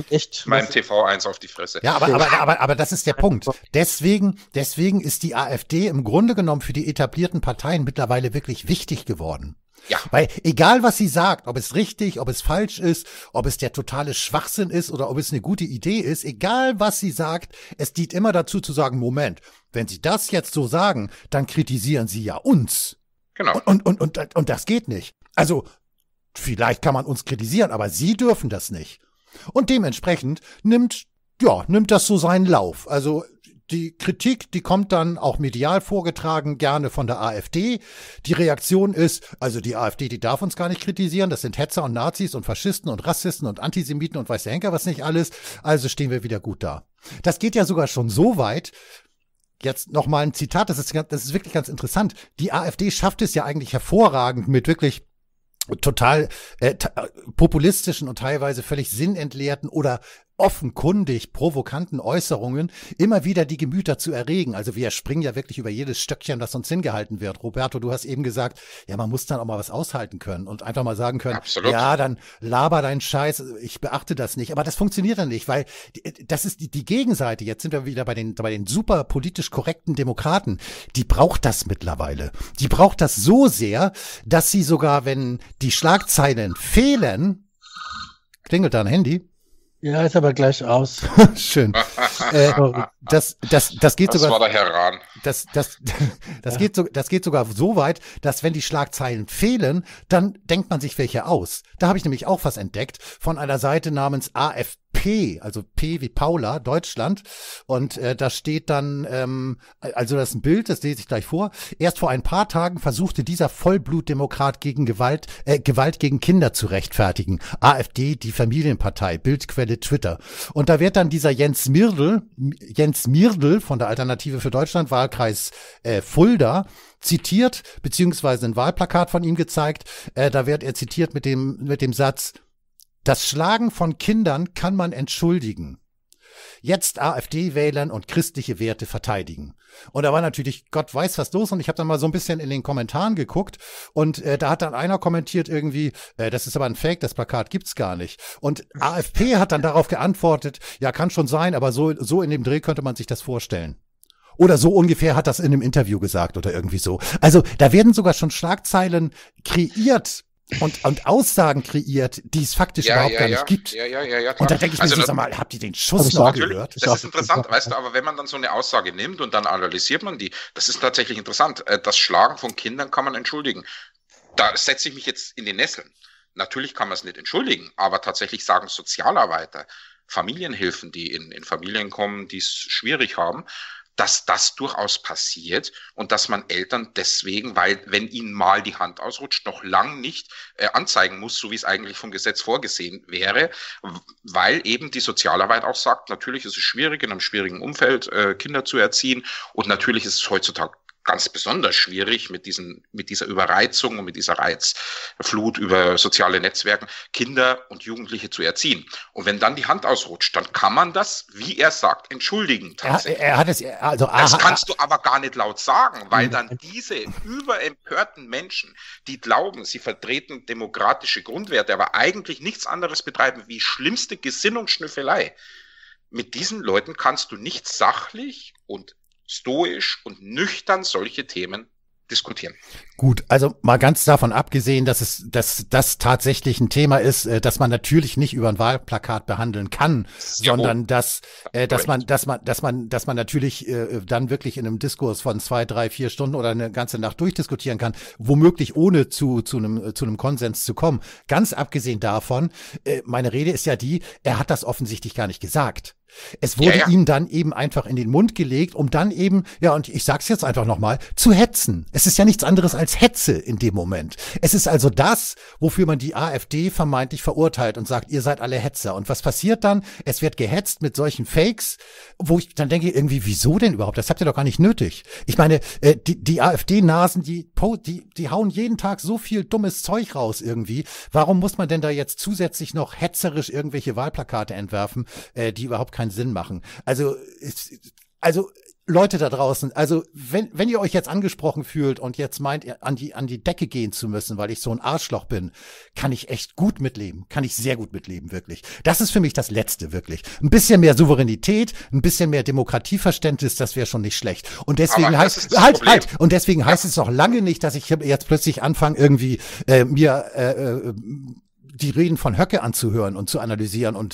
TV1 auf die Fresse. Ja, aber das ist der Punkt. Deswegen ist die AfD im Grunde genommen für die etablierten Parteien mittlerweile wirklich wichtig geworden. Ja. Weil egal, was sie sagt, ob es richtig, ob es falsch ist, ob es der totale Schwachsinn ist oder ob es eine gute Idee ist, egal, was sie sagt, es dient immer dazu zu sagen, Moment, wenn sie das jetzt so sagen, dann kritisieren sie ja uns. Genau. Und das geht nicht. Also, vielleicht kann man uns kritisieren, aber sie dürfen das nicht. Und dementsprechend nimmt das so seinen Lauf. Also die Kritik, die kommt dann auch medial vorgetragen, gerne von der AfD. Die Reaktion ist, also die AfD, die darf uns gar nicht kritisieren. Das sind Hetzer und Nazis und Faschisten und Rassisten und Antisemiten und weiß der Henker was nicht alles. Also stehen wir wieder gut da. Das geht ja sogar schon so weit. Jetzt nochmal ein Zitat, das ist wirklich ganz interessant. Die AfD schafft es ja eigentlich hervorragend mit wirklich total populistischen und teilweise völlig sinnentleerten oder offenkundig provokanten Äußerungen immer wieder die Gemüter zu erregen. Also wir springen ja wirklich über jedes Stöckchen, das uns hingehalten wird. Roberto, du hast eben gesagt, ja, man muss dann auch mal was aushalten können und einfach mal sagen können, absolut, ja, dann laber deinen Scheiß, ich beachte das nicht. Aber das funktioniert dann nicht, weil das ist die Gegenseite. Jetzt sind wir wieder bei den super politisch korrekten Demokraten. Die braucht das mittlerweile. Die braucht das so sehr, dass sie sogar, wenn die Schlagzeilen fehlen, klingelt da ein Handy? Ja, ist aber gleich aus. Schön. Das geht sogar. Das war der Herr Rahn. Das geht sogar so weit, dass wenn die Schlagzeilen fehlen, dann denkt man sich welche aus. Da habe ich nämlich auch was entdeckt von einer Seite namens AFP, also P wie Paula, Deutschland. Und da steht dann, also das ist ein Bild, das lese ich gleich vor. Erst vor ein paar Tagen versuchte dieser Vollblutdemokrat gegen Gewalt gegen Kinder zu rechtfertigen. AfD, die Familienpartei, Bildquelle Twitter. Und da wird dann dieser Jens Mirdl von der Alternative für Deutschland, Wahlkreis Fulda, zitiert, beziehungsweise ein Wahlplakat von ihm gezeigt. Da wird er zitiert mit dem Satz: Das Schlagen von Kindern kann man entschuldigen. Jetzt AfD wählen und christliche Werte verteidigen. Und da war natürlich Gott weiß was los und ich habe dann mal so ein bisschen in den Kommentaren geguckt und da hat dann einer kommentiert irgendwie, das ist aber ein Fake, das Plakat gibt's gar nicht. Und AfP hat dann darauf geantwortet, ja, kann schon sein, aber so in dem Dreh könnte man sich das vorstellen. Oder so ungefähr hat das in einem Interview gesagt oder irgendwie so. Also da werden sogar schon Schlagzeilen kreiert und Aussagen kreiert, die es faktisch überhaupt gar nicht gibt. Ja, und da denke ich mir so, sag mal, habt ihr den Schuss noch gehört? Das ist interessant, weißt du, aber wenn man dann so eine Aussage nimmt und dann analysiert man die, das ist tatsächlich interessant. Das Schlagen von Kindern kann man entschuldigen. Da setze ich mich jetzt in die Nesseln. Natürlich kann man es nicht entschuldigen, aber tatsächlich sagen Sozialarbeiter, Familienhilfen, die in Familien kommen, die es schwierig haben, dass das durchaus passiert und dass man Eltern deswegen, weil wenn ihnen mal die Hand ausrutscht, noch lang nicht anzeigen muss, so wie es eigentlich vom Gesetz vorgesehen wäre, weil eben die Sozialarbeit auch sagt, natürlich ist es schwierig, in einem schwierigen Umfeld Kinder zu erziehen und natürlich ist es heutzutage ganz besonders schwierig mit dieser Überreizung und mit dieser Reizflut über soziale Netzwerke Kinder und Jugendliche zu erziehen. Und wenn dann die Hand ausrutscht, dann kann man das, wie er sagt, entschuldigen. Das kannst du aber gar nicht laut sagen, weil dann diese überempörten Menschen, die glauben, sie vertreten demokratische Grundwerte, aber eigentlich nichts anderes betreiben wie schlimmste Gesinnungsschnüffelei, mit diesen Leuten kannst du nicht sachlich und stoisch und nüchtern solche Themen diskutieren. Gut, also mal ganz davon abgesehen, dass das tatsächlich ein Thema ist, dass man natürlich nicht über ein Wahlplakat behandeln kann, sondern dass man natürlich dann wirklich in einem Diskurs von 2, 3, 4 Stunden oder eine ganze Nacht durchdiskutieren kann, womöglich ohne zu einem Konsens zu kommen. Ganz abgesehen davon, meine Rede ist ja die, er hat das offensichtlich gar nicht gesagt. Es wurde ihm dann eben einfach in den Mund gelegt, um dann eben, ja, und ich sag's jetzt einfach nochmal, zu hetzen. Es ist ja nichts anderes als Hetze in dem Moment. Es ist also das, wofür man die AfD vermeintlich verurteilt und sagt, ihr seid alle Hetzer. Und was passiert dann? Es wird gehetzt mit solchen Fakes, wo ich dann denke, irgendwie, wieso denn überhaupt? Das habt ihr doch gar nicht nötig. Ich meine, die AfD-Nasen, die hauen jeden Tag so viel dummes Zeug raus irgendwie. Warum muss man denn da jetzt zusätzlich noch hetzerisch irgendwelche Wahlplakate entwerfen, die überhaupt keinen Sinn machen? Also Leute da draußen, also wenn ihr euch jetzt angesprochen fühlt und jetzt meint, an die Decke gehen zu müssen, weil ich so ein Arschloch bin, kann ich echt gut mitleben, kann ich sehr gut mitleben, wirklich. Das ist für mich das Letzte, wirklich. Ein bisschen mehr Souveränität, ein bisschen mehr Demokratieverständnis, das wäre schon nicht schlecht. Und deswegen heißt es noch lange nicht, dass ich jetzt plötzlich anfange, irgendwie die Reden von Höcke anzuhören und zu analysieren und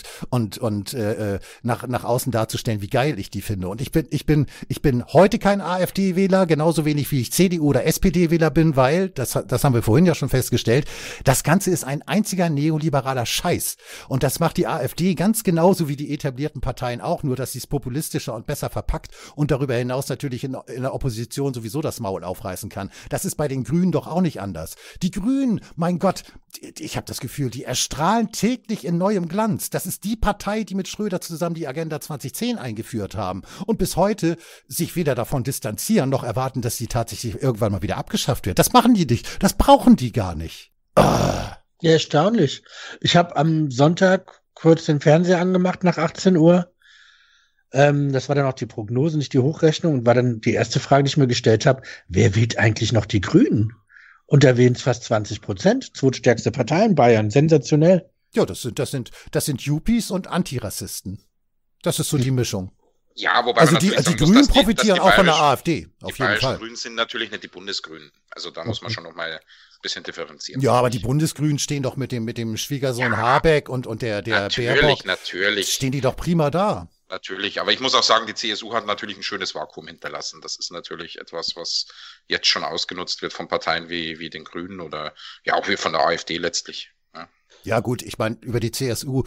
nach außen darzustellen, wie geil ich die finde. Und ich bin heute kein AfD-Wähler, genauso wenig wie ich CDU oder SPD-Wähler bin, weil, das haben wir vorhin ja schon festgestellt, das Ganze ist ein einziger neoliberaler Scheiß. Und das macht die AfD ganz genauso wie die etablierten Parteien auch, nur dass sie es populistischer und besser verpackt und darüber hinaus natürlich in der Opposition sowieso das Maul aufreißen kann. Das ist bei den Grünen doch auch nicht anders. Die Grünen, mein Gott, ich habe das Gefühl, die erstrahlen täglich in neuem Glanz. Das ist die Partei, die mit Schröder zusammen die Agenda 2010 eingeführt haben und bis heute sich weder davon distanzieren, noch erwarten, dass sie tatsächlich irgendwann mal wieder abgeschafft wird. Das machen die nicht. Das brauchen die gar nicht. Ja, erstaunlich. Ich habe am Sonntag kurz den Fernseher angemacht nach 18 Uhr. Das war dann auch die Prognose, nicht die Hochrechnung, und war dann die erste Frage, die ich mir gestellt habe: Wer wählt eigentlich noch die Grünen? Und da wählen es fast 20%, zweitstärkste Partei in Bayern, sensationell. Ja, das sind Yuppies und Antirassisten. Das ist so die Mischung. Ja, wobei also die Grünen profitieren auch von der AfD, auf jeden Fall. Die Grünen sind natürlich nicht die Bundesgrünen. Also da muss man schon noch mal ein bisschen differenzieren. Ja, aber die Bundesgrünen stehen doch mit dem Schwiegersohn Habeck und der Baerbock. Natürlich. Stehen die doch prima da. Natürlich, aber ich muss auch sagen, die CSU hat natürlich ein schönes Vakuum hinterlassen. Das ist natürlich etwas, was jetzt schon ausgenutzt wird von Parteien wie den Grünen oder ja auch wie von der AfD letztlich. Ja gut, ich meine, über die CSU,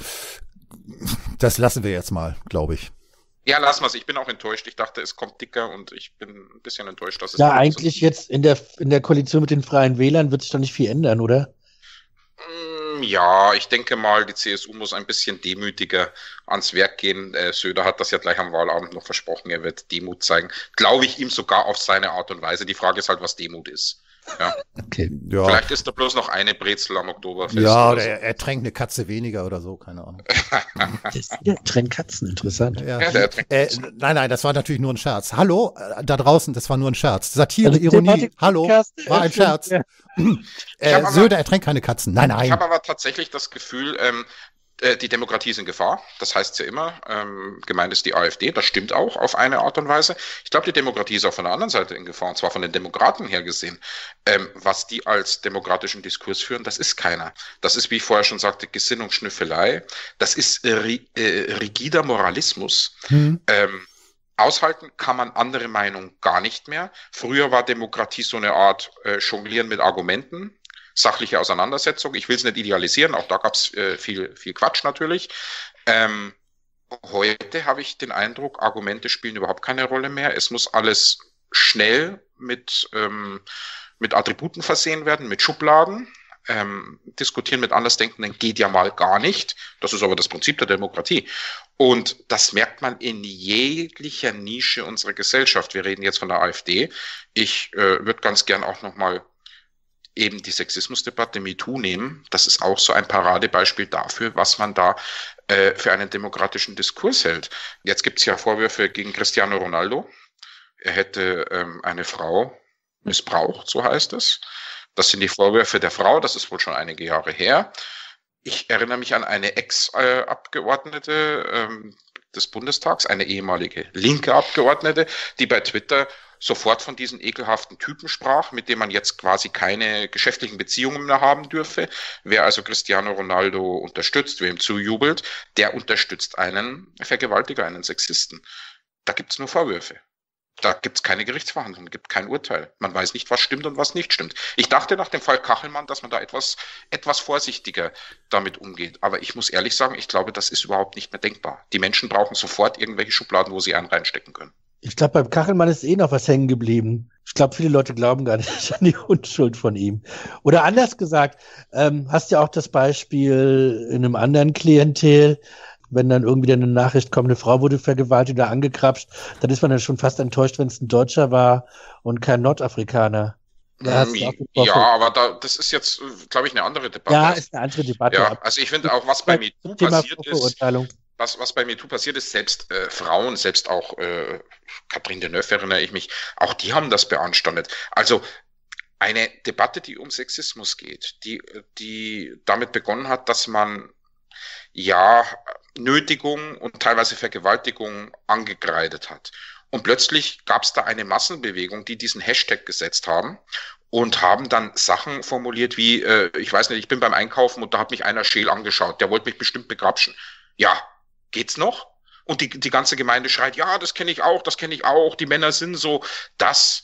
das lassen wir jetzt mal, glaube ich. Ja, lassen wir es. Ich bin auch enttäuscht. Ich dachte, es kommt dicker und ich bin ein bisschen enttäuscht, dass es... Ja, eigentlich so jetzt in der Koalition mit den Freien Wählern wird sich doch nicht viel ändern, oder? Ja, ich denke mal, die CSU muss ein bisschen demütiger ans Werk gehen. Söder hat das ja gleich am Wahlabend noch versprochen, er wird Demut zeigen. Glaube ich ihm sogar auf seine Art und Weise. Die Frage ist halt, was Demut ist. Ja. Okay. Ja. Vielleicht ist da bloß noch eine Brezel am Oktoberfest. Ja, oder er tränkt eine Katze weniger oder so, keine Ahnung. Der trennt Katzen, interessant. Ja, der tränkt Katzen. Nein, das war natürlich nur ein Scherz. Hallo, da draußen, das war nur ein Scherz. Satire, also, Ironie, hallo, war ein Scherz. Ja. Söder ertränkt keine Katzen. Nein. Ich habe aber tatsächlich das Gefühl, die Demokratie ist in Gefahr. Das heißt ja immer, gemeint ist die AfD. Das stimmt auch auf eine Art und Weise. Ich glaube, die Demokratie ist auch von der anderen Seite in Gefahr, und zwar von den Demokraten her gesehen. Was die als demokratischen Diskurs führen, das ist keiner. Das ist, wie ich vorher schon sagte, Gesinnungsschnüffelei. Das ist rigider Moralismus. Aushalten kann man andere Meinung gar nicht mehr. Früher war Demokratie so eine Art Jonglieren mit Argumenten, sachliche Auseinandersetzung. Ich will es nicht idealisieren, auch da gab es viel Quatsch natürlich. Heute habe ich den Eindruck, Argumente spielen überhaupt keine Rolle mehr. Es muss alles schnell mit Attributen versehen werden, mit Schubladen. Diskutieren mit Andersdenkenden geht ja mal gar nicht. Das ist aber das Prinzip der Demokratie. Und das merkt man in jeglicher Nische unserer Gesellschaft. Wir reden jetzt von der AfD. Ich würde ganz gern auch nochmal eben die Sexismusdebatte MeToo nehmen. Das ist auch so ein Paradebeispiel dafür, was man da für einen demokratischen Diskurs hält. Jetzt gibt es ja Vorwürfe gegen Cristiano Ronaldo. Er hätte eine Frau missbraucht, so heißt es. Das sind die Vorwürfe der Frau, das ist wohl schon einige Jahre her. Ich erinnere mich an eine Ex-Abgeordnete, des Bundestags, eine ehemalige linke Abgeordnete, die bei Twitter sofort von diesen ekelhaften Typen sprach, mit dem man jetzt quasi keine geschäftlichen Beziehungen mehr haben dürfe. Wer also Cristiano Ronaldo unterstützt, wer ihm zujubelt, der unterstützt einen Vergewaltiger, einen Sexisten. Da gibt's nur Vorwürfe. Da gibt's keine Gerichtsverhandlung, gibt kein Urteil. Man weiß nicht, was stimmt und was nicht stimmt. Ich dachte nach dem Fall Kachelmann, dass man da etwas vorsichtiger damit umgeht. Aber ich muss ehrlich sagen, ich glaube, das ist überhaupt nicht mehr denkbar. Die Menschen brauchen sofort irgendwelche Schubladen, wo sie einen reinstecken können. Ich glaube, beim Kachelmann ist noch was hängen geblieben. Ich glaube, viele Leute glauben gar nicht an die Unschuld von ihm. Oder anders gesagt, hast ja auch das Beispiel in einem anderen Klientel, wenn dann irgendwie eine Nachricht kommt, eine Frau wurde vergewaltigt oder angekrapscht, dann ist man dann schon fast enttäuscht, wenn es ein Deutscher war und kein Nordafrikaner. Ja, aber das ist jetzt, glaube ich, eine andere Debatte. Ja, ist eine andere Debatte. Ja, also ich finde auch, was bei MeToo passiert ist, was bei MeToo passiert ist, selbst Frauen, selbst auch Catherine Deneuve, erinnere ich mich, auch die haben das beanstandet. Also eine Debatte, die um Sexismus geht, die damit begonnen hat, dass man Nötigung und teilweise Vergewaltigung angekreidet hat. Und plötzlich gab es da eine Massenbewegung, die diesen Hashtag gesetzt haben und haben dann Sachen formuliert wie, ich weiß nicht, ich bin beim Einkaufen und da hat mich einer scheel angeschaut, der wollte mich bestimmt begrapschen. Ja, geht's noch? Und die ganze Gemeinde schreit, ja, das kenne ich auch, die Männer sind so, das,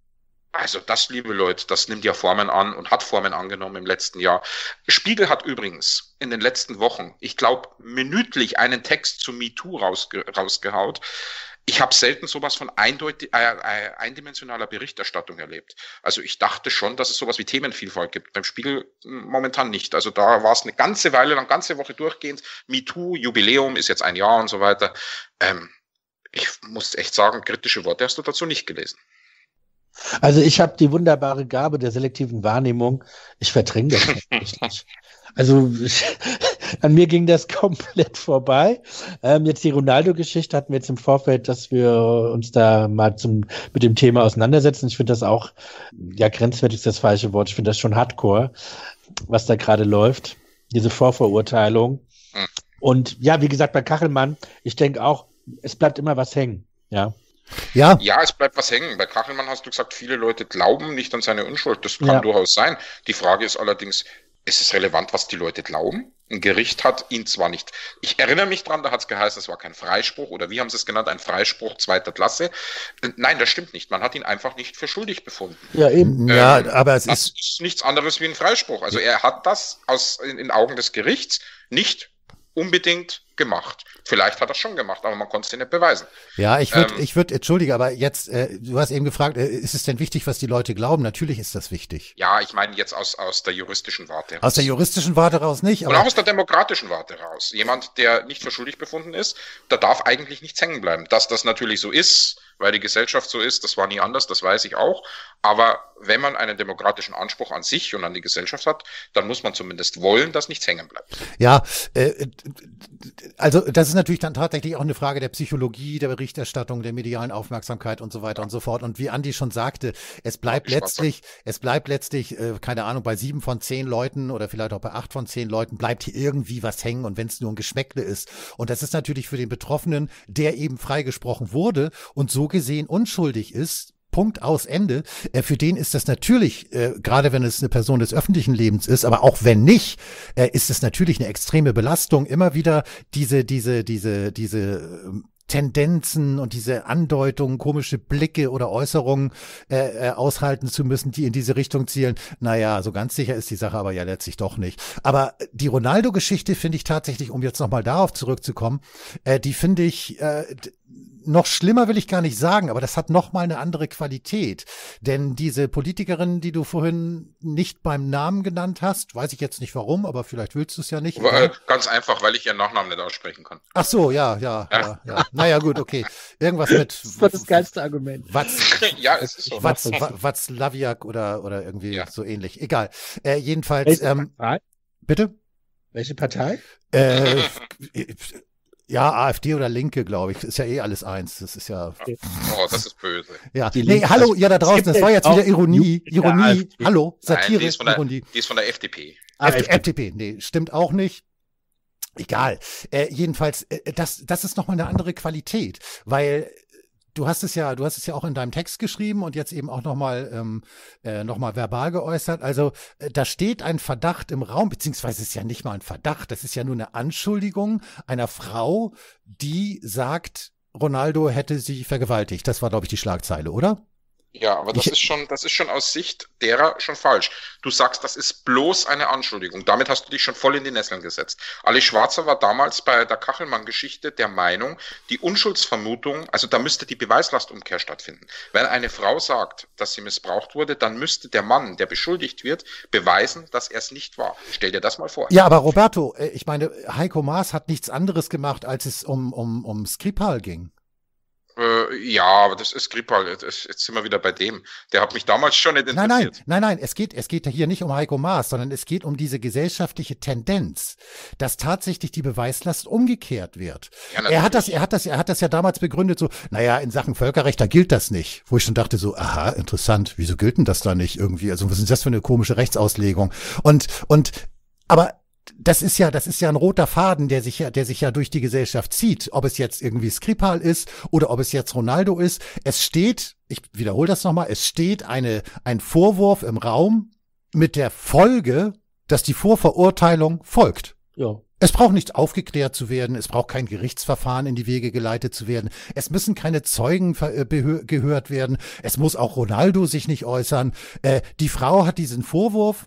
liebe Leute, das nimmt ja Formen an und hat Formen angenommen im letzten Jahr. Spiegel hat übrigens in den letzten Wochen, ich glaube, minütlich einen Text zu MeToo rausgehaut. Ich habe selten sowas von eindimensionaler Berichterstattung erlebt. Also ich dachte schon, dass es sowas wie Themenvielfalt gibt. Beim Spiegel momentan nicht. Also da war es eine ganze Weile lang, ganze Woche durchgehend. MeToo, Jubiläum ist jetzt ein Jahr und so weiter. Ich muss echt sagen, kritische Worte hast du dazu nicht gelesen. Also ich habe die wunderbare Gabe der selektiven Wahrnehmung. Ich verdränge das nicht. Also an mir ging das komplett vorbei. Jetzt die Ronaldo-Geschichte hatten wir jetzt im Vorfeld, dass wir uns da mal mit dem Thema auseinandersetzen. Ich finde das auch, grenzwertig ist das falsche Wort. Ich finde das schon hardcore, was da gerade läuft. Diese Vorverurteilung. Und ja, wie gesagt, bei Kachelmann, ich denke auch, es bleibt immer was hängen. Ja, es bleibt was hängen. Bei Kachelmann hast du gesagt, viele Leute glauben nicht an seine Unschuld. Das kann durchaus sein. Die Frage ist allerdings, ist es relevant, was die Leute glauben? Ein Gericht hat ihn zwar nicht, ich erinnere mich dran, da hat es geheißen, es war kein Freispruch, oder wie haben sie es genannt, ein Freispruch zweiter Klasse. Nein, das stimmt nicht. Man hat ihn einfach nicht für schuldig befunden. Ja, eben. Aber es ist nichts anderes wie ein Freispruch. Also er hat das in Augen des Gerichts nicht unbedingt gemacht. Vielleicht hat er es schon gemacht, aber man konnte es nicht beweisen. Ja, ich würde, entschuldige, aber jetzt, du hast eben gefragt, ist es denn wichtig, was die Leute glauben? Natürlich ist das wichtig. Ja, ich meine jetzt aus der juristischen Warte raus. Aus der juristischen Warte raus nicht. Aber auch aus der demokratischen Warte raus. Jemand, der nicht für schuldig befunden ist, da darf eigentlich nichts hängen bleiben. Dass das natürlich so ist, weil die Gesellschaft so ist, das war nie anders, das weiß ich auch. Aber wenn man einen demokratischen Anspruch an sich und an die Gesellschaft hat, dann muss man zumindest wollen, dass nichts hängen bleibt. Ja, also das ist natürlich dann tatsächlich auch eine Frage der Psychologie, der Berichterstattung, der medialen Aufmerksamkeit und so weiter und so fort. Und wie Andi schon sagte, es bleibt letztlich, keine Ahnung, bei 7 von 10 Leuten oder vielleicht auch bei 8 von 10 Leuten bleibt hier irgendwie was hängen, und wenn es nur ein Geschmäckle ist. Und das ist natürlich für den Betroffenen, der eben freigesprochen wurde und so gesehen unschuldig ist, Punkt, aus, Ende. Für den ist das natürlich, gerade wenn es eine Person des öffentlichen Lebens ist, aber auch wenn nicht, ist es natürlich eine extreme Belastung, immer wieder diese Tendenzen und diese Andeutungen, komische Blicke oder Äußerungen aushalten zu müssen, die in diese Richtung zielen. Naja, so ganz sicher ist die Sache aber ja letztlich doch nicht. Aber die Ronaldo-Geschichte finde ich tatsächlich, um jetzt nochmal darauf zurückzukommen, die finde ich noch schlimmer, will ich gar nicht sagen, aber das hat noch mal eine andere Qualität. Denn diese Politikerin, die du vorhin nicht beim Namen genannt hast, weiß ich jetzt nicht warum, aber vielleicht willst du es ja nicht. Ganz einfach, weil ich ihren Nachnamen nicht aussprechen kann. Ach so, ja. Naja, gut, okay. Irgendwas mit... Das war das geilste Argument. Ja, es ist so. Watzlawiak oder irgendwie so ähnlich. Egal. Jedenfalls... Bitte? Welche Partei? Ja, AfD oder Linke, glaube ich. Ist ja alles eins. Das ist ja... Oh, das ist böse. Ja, hallo, da draußen, das war jetzt wieder Ironie. Hallo, Satire, Ironie. Die ist von der FDP. FDP, nee, stimmt auch nicht. Egal. Jedenfalls, das ist nochmal eine andere Qualität, weil du hast es ja auch in deinem Text geschrieben und jetzt eben auch nochmal verbal geäußert. Also da steht ein Verdacht im Raum, beziehungsweise es ist ja nicht mal ein Verdacht, das ist ja nur eine Anschuldigung einer Frau, die sagt, Ronaldo hätte sie vergewaltigt. Das war, glaube ich, die Schlagzeile, oder? Ja, aber das ist schon aus Sicht derer schon falsch. Du sagst, das ist bloß eine Anschuldigung. Damit hast du dich schon voll in die Nesseln gesetzt. Ali Schwarzer war damals bei der Kachelmann-Geschichte der Meinung, die Unschuldsvermutung, also da müsste die Beweislastumkehr stattfinden. Wenn eine Frau sagt, dass sie missbraucht wurde, dann müsste der Mann, der beschuldigt wird, beweisen, dass er es nicht war. Stell dir das mal vor. Ja, aber Roberto, ich meine, Heiko Maas hat nichts anderes gemacht, als es um Skripal ging. Ja, aber das ist Skripal. Jetzt sind wir wieder bei dem. Der hat mich damals schon nicht interessiert. Nein, es geht hier nicht um Heiko Maas, sondern es geht um diese gesellschaftliche Tendenz, dass tatsächlich die Beweislast umgekehrt wird. Ja, er hat das ja damals begründet so, naja, in Sachen Völkerrecht, da gilt das nicht. Wo ich schon dachte so, aha, interessant, wieso gilt denn das da nicht irgendwie? Also was ist das für eine komische Rechtsauslegung? Aber das ist ja ein roter Faden, der sich ja durch die Gesellschaft zieht. Ob es jetzt irgendwie Skripal ist oder ob es jetzt Ronaldo ist. Es steht, ich wiederhole das nochmal, es steht ein Vorwurf im Raum mit der Folge, dass die Vorverurteilung folgt. Ja. Es braucht nicht aufgeklärt zu werden, es braucht kein Gerichtsverfahren in die Wege geleitet zu werden, es müssen keine Zeugen gehört werden, es muss auch Ronaldo sich nicht äußern. Die Frau hat diesen Vorwurf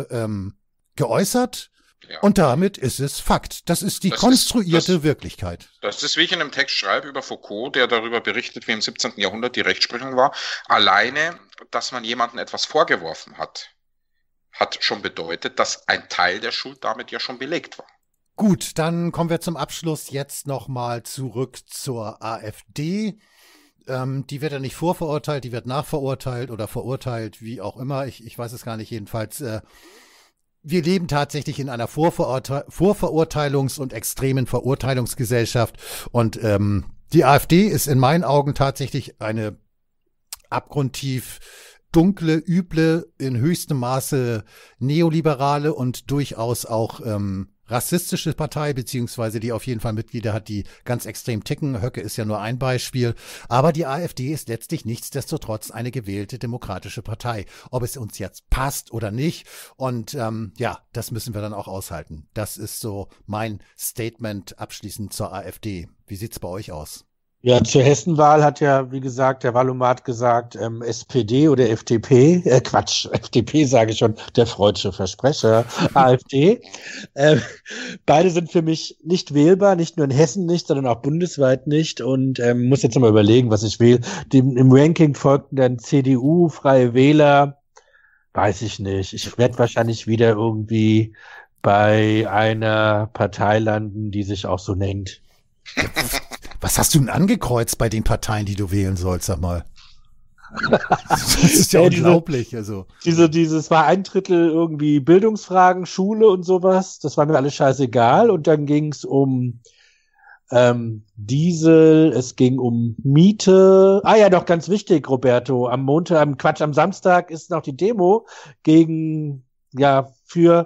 geäußert. Ja. Und damit ist es Fakt. Das ist die konstruierte Wirklichkeit. Das ist, wie ich in einem Text schreibe über Foucault, der darüber berichtet, wie im 17. Jahrhundert die Rechtsprechung war. Alleine, dass man jemandem etwas vorgeworfen hat schon bedeutet, dass ein Teil der Schuld damit ja schon belegt war. Gut, dann kommen wir zum Abschluss jetzt nochmal zurück zur AfD. Die wird ja nicht vorverurteilt, die wird nachverurteilt oder verurteilt, wie auch immer. Ich weiß es gar nicht, jedenfalls. Wir leben tatsächlich in einer Vorverurteilungs- und extremen Verurteilungsgesellschaft. Und die AfD ist in meinen Augen tatsächlich eine abgrundtief dunkle, üble, in höchstem Maße neoliberale und durchaus auch rassistische Partei, beziehungsweise die auf jeden Fall Mitglieder hat, die ganz extrem ticken. Höcke ist ja nur ein Beispiel. Aber die AfD ist letztlich nichtsdestotrotz eine gewählte demokratische Partei. Ob es uns jetzt passt oder nicht. Und das müssen wir dann auch aushalten. Das ist so mein Statement abschließend zur AfD. Wie sieht's bei euch aus? Ja, zur Hessenwahl hat ja, wie gesagt, der Wahlomat gesagt, SPD oder FDP, FDP sage ich schon, der freudsche Versprecher, AfD. Beide sind für mich nicht wählbar, nicht nur in Hessen nicht, sondern auch bundesweit nicht und muss jetzt mal überlegen, was ich wähle. Im Ranking folgten dann CDU, Freie Wähler, weiß ich nicht. Ich werde wahrscheinlich wieder irgendwie bei einer Partei landen, die sich auch so nennt. Was hast du denn angekreuzt bei den Parteien, die du wählen sollst, sag mal? Das ist ja unglaublich. Dieses war 1/3 irgendwie Bildungsfragen, Schule und sowas. Das war mir alles scheißegal. Und dann ging es um Diesel, es ging um Miete. Ah ja, doch, ganz wichtig, Roberto. Am Samstag ist noch die Demo gegen, für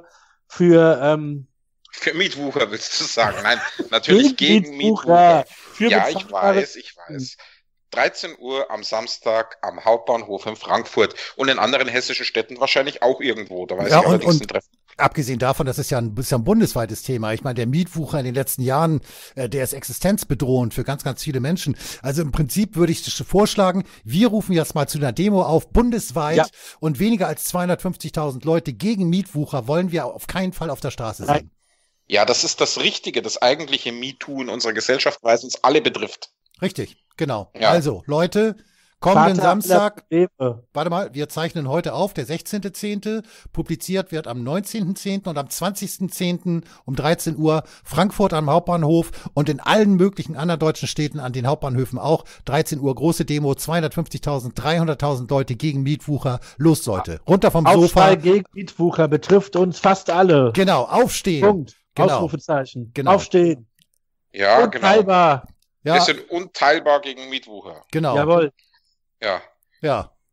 Mietwucher willst du sagen? Nein, natürlich gegen Mietwucher. Ja, ich weiß. 13 Uhr am Samstag am Hauptbahnhof in Frankfurt und in anderen hessischen Städten wahrscheinlich auch irgendwo. Da weiß ich allerdings nicht. Abgesehen davon, das ist ja ein bundesweites Thema. Ich meine, der Mietwucher in den letzten Jahren, der ist existenzbedrohend für ganz, ganz viele Menschen. Also im Prinzip würde ich vorschlagen, wir rufen jetzt mal zu einer Demo auf, bundesweit und weniger als 250.000 Leute gegen Mietwucher wollen wir auf keinen Fall auf der Straße sehen. Ja, das ist das Richtige, das eigentliche MeToo in unserer Gesellschaft, weil es uns alle betrifft. Richtig, genau. Ja. Also, Leute, kommenden Samstag, warte mal, wir zeichnen heute auf, der 16.10., publiziert wird am 19.10. und am 20.10. um 13 Uhr Frankfurt am Hauptbahnhof und in allen möglichen anderen deutschen Städten an den Hauptbahnhöfen auch. 13 Uhr große Demo, 250.000, 300.000 Leute gegen Mietwucher. Los, Leute, runter vom Sofa. Aufschrei gegen Mietwucher betrifft uns fast alle. Genau, aufstehen. Punkt. Genau. Ausrufezeichen. Genau. Aufstehen. Ja, unteilbar. Genau. Wir sind unteilbar gegen Mietwucher. Genau. Jawohl. Ja.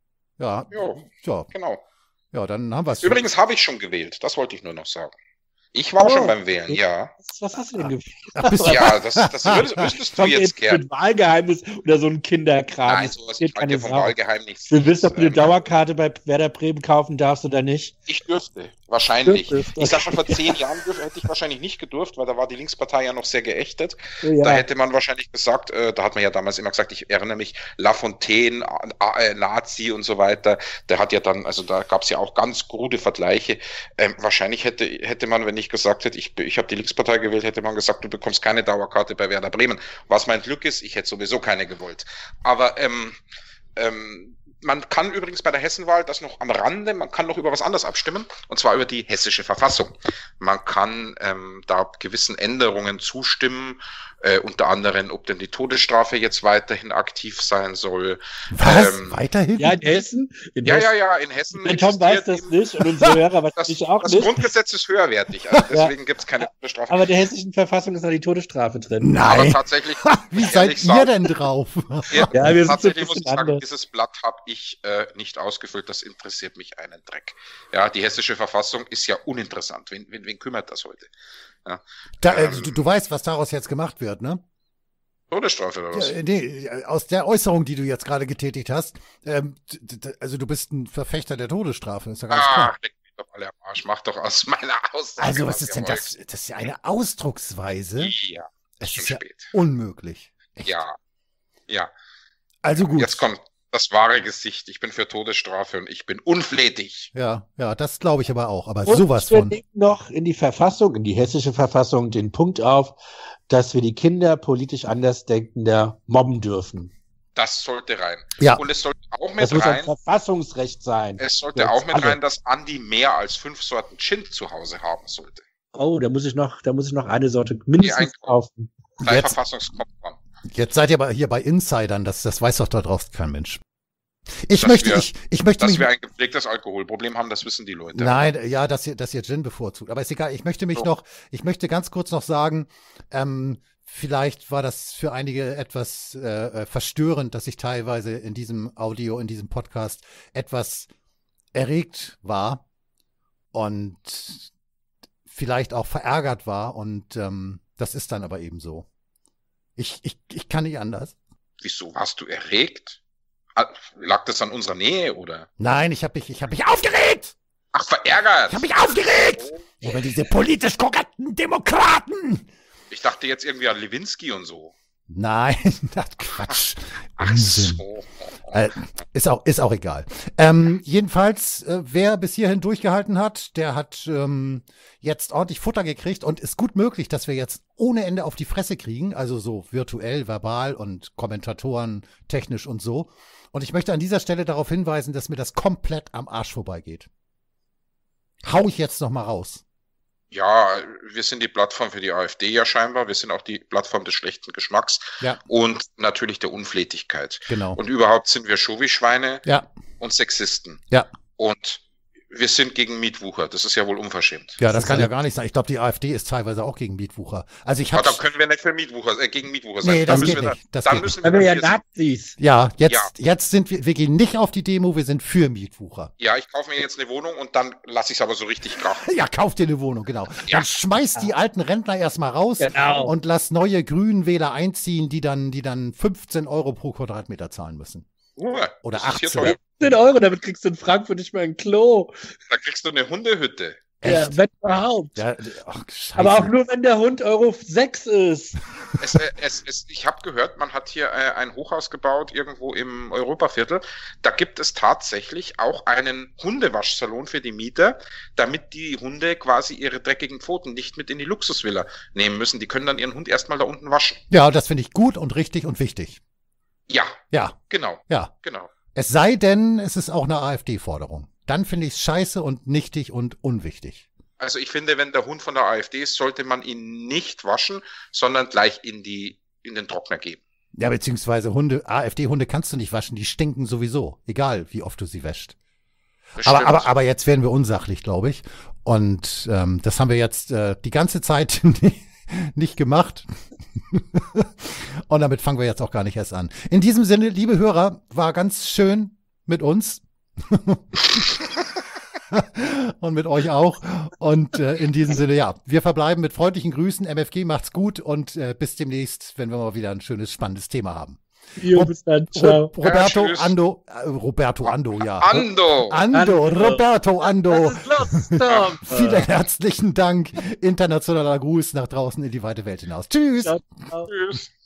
Genau. Ja, dann haben wir es. Übrigens habe ich schon gewählt, das wollte ich nur noch sagen. Ich war schon beim Wählen, ja. Was hast du denn gewählt? Ja, das wüsstest du jetzt gern. Ein Wahlgeheimnis oder so ein Kinderkram. Nein, sowas, ich halte vom Wahlgeheimnis. Du willst, ob du eine Dauerkarte bei Werder Bremen kaufen darfst oder nicht? Ich dürfte, wahrscheinlich. Dürftest, Ich sag schon, vor 10 Jahren hätte ich wahrscheinlich nicht gedurft, weil da war die Linkspartei ja noch sehr geächtet. Ja. Da hätte man wahrscheinlich gesagt, da hat man ja damals immer gesagt, ich erinnere mich, Lafontaine, Nazi und so weiter, der hat ja dann, also da gab es ja auch ganz krude Vergleiche. Wahrscheinlich hätte man, wenn ich gesagt hätte, ich habe die Linkspartei gewählt, hätte man gesagt, du bekommst keine Dauerkarte bei Werder Bremen. Was mein Glück ist, ich hätte sowieso keine gewollt. Aber man kann übrigens bei der Hessenwahl, das noch am Rande, man kann noch über was anderes abstimmen, und zwar über die hessische Verfassung. Man kann da gewissen Änderungen zustimmen, unter anderem, ob denn die Todesstrafe jetzt weiterhin aktiv sein soll. Was? Weiterhin? Ja, in Hessen? In Hessen. Der Tom weiß das nicht und unsere Hörer wahrscheinlich auch nicht. Das Grundgesetz ist höherwertig, also deswegen gibt es keine Todesstrafe. Aber in der hessischen Verfassung ist noch die Todesstrafe drin. Nein. Aber tatsächlich. Wie seid ihr denn drauf? Ja, wir sind tatsächlich so ein muss ich bisschen sagen, anders. dieses Blatt habe ich nicht ausgefüllt, das interessiert mich einen Dreck. Ja, die hessische Verfassung ist ja uninteressant. Wen kümmert das heute? Ja. Du weißt, was daraus jetzt gemacht wird, ne? Todesstrafe oder was? Ja, nee, aus der Äußerung, die du jetzt gerade getätigt hast, also du bist ein Verfechter der Todesstrafe, ist ja ganz klar. Leck mich doch alle am Arsch, mach doch aus meiner Aussage. Also was ihr ist denn wollt. das? Das ist ja eine Ausdrucksweise. Ja, Es schon ist ja spät. unmöglich. Echt. Ja. Also gut. Jetzt kommt das wahre Gesicht. Ich bin für Todesstrafe und ich bin unflätig. Ja, das glaube ich aber auch. Aber Und sowas wir von. nehmen noch in die Verfassung, in die hessische Verfassung, den Punkt auf, dass wir die Kinder politisch Andersdenkender mobben dürfen. Das sollte rein. Ja. Und es sollte auch mit Das muss ein rein, Verfassungsrecht sein. es sollte Jetzt auch mit alle. rein, dass Andi mehr als 5 Sorten Gin zu Hause haben sollte. Oh, da muss ich noch eine Sorte mindestens kaufen. 3 Jetzt- Verfassungskonform. Jetzt seid ihr aber hier bei Insidern, das weiß doch da draußen kein Mensch. Ich Dass möchte Dass mich. wir ein gepflegtes Alkoholproblem haben, das wissen die Leute. Nein, ja, dass ihr Gin bevorzugt. Aber ist egal, ich möchte ganz kurz noch sagen, vielleicht war das für einige etwas verstörend, dass ich teilweise in diesem Podcast etwas erregt war und vielleicht auch verärgert war und das ist dann aber eben so. Ich kann nicht anders. Wieso warst du erregt? Lag das an unserer Nähe oder? Nein, ich hab mich aufgeregt! Ach, verärgert! Ich hab mich aufgeregt! Über diese politisch korrekten Demokraten! Ich dachte jetzt irgendwie an Lewinsky und so. Nein, das Quatsch. Ach Unsinn. so. Ist auch egal. Jedenfalls, wer bis hierhin durchgehalten hat, der hat jetzt ordentlich Futter gekriegt und ist gut möglich, dass wir jetzt ohne Ende auf die Fresse kriegen, also so virtuell, verbal und Kommentatoren technisch und so. Und ich möchte an dieser Stelle darauf hinweisen, dass mir das komplett am Arsch vorbeigeht. Hau ich jetzt noch mal raus. Ja, wir sind die Plattform für die AfD ja scheinbar. Wir sind auch die Plattform des schlechten Geschmacks Ja. und natürlich der Unflätigkeit. Genau. Und überhaupt sind wir Schuhwischweine Ja, und Sexisten. ja. Und wir sind gegen Mietwucher. Das ist ja wohl unverschämt. Ja, das kann ja gar nicht sein. Ich glaube, die AfD ist teilweise auch gegen Mietwucher. Also ich Aber habe dann können wir nicht für gegen Mietwucher sein. Nee, Dann das müssen geht wir nicht. Das dann geht müssen Weil wir wir ja hier- Nazis. Ja, jetzt sind wir gehen nicht auf die Demo, wir sind für Mietwucher. Ja, ich kaufe mir jetzt eine Wohnung und dann lasse ich es aber so richtig krachen. Ja, kauf dir eine Wohnung, genau. Ja. Dann schmeißt die alten Rentner erstmal raus Genau. und lass neue Grünwähler einziehen, die dann 15 Euro pro Quadratmeter zahlen müssen. Oder das ist hier 18. teuer. 10 Euro, damit kriegst du in Frankfurt nicht mal ein Klo. Da kriegst du eine Hundehütte. Ja, Echt? wenn überhaupt. Ja, ach, Scheiße. Aber auch nur, wenn der Hund Euro 6 ist. Ich habe gehört, man hat hier ein Hochhaus gebaut, irgendwo im Europaviertel. Da gibt es tatsächlich auch einen Hundewaschsalon für die Mieter, damit die Hunde quasi ihre dreckigen Pfoten nicht mit in die Luxusvilla nehmen müssen. Die können dann ihren Hund erstmal da unten waschen. Ja, das finde ich gut und richtig und wichtig. Ja, Ja, genau. ja. Es sei denn, es ist auch eine AfD-Forderung. Dann finde ich es scheiße und nichtig und unwichtig. Also ich finde, wenn der Hund von der AfD ist, sollte man ihn nicht waschen, sondern gleich in den Trockner geben. Ja, beziehungsweise AfD-Hunde kannst du nicht waschen, die stinken sowieso, egal wie oft du sie wäscht. Das stimmt. Aber jetzt werden wir unsachlich, glaube ich. Und das haben wir jetzt die ganze Zeit nicht gemacht. Und damit fangen wir jetzt auch gar nicht erst an. In diesem Sinne, liebe Hörer, war ganz schön mit uns. Und mit euch auch. Und in diesem Sinne, ja, wir verbleiben mit freundlichen Grüßen. MFG macht's gut und bis demnächst, wenn wir mal wieder ein schönes, spannendes Thema haben. Jo, bis dann, ciao. Roberto Ja, Ando, ja. Ando. Roberto Ando. Was ist los, Tom? Vielen herzlichen Dank. Internationaler Gruß nach draußen in die weite Welt hinaus. Tschüss. Ciao, ciao. Tschüss.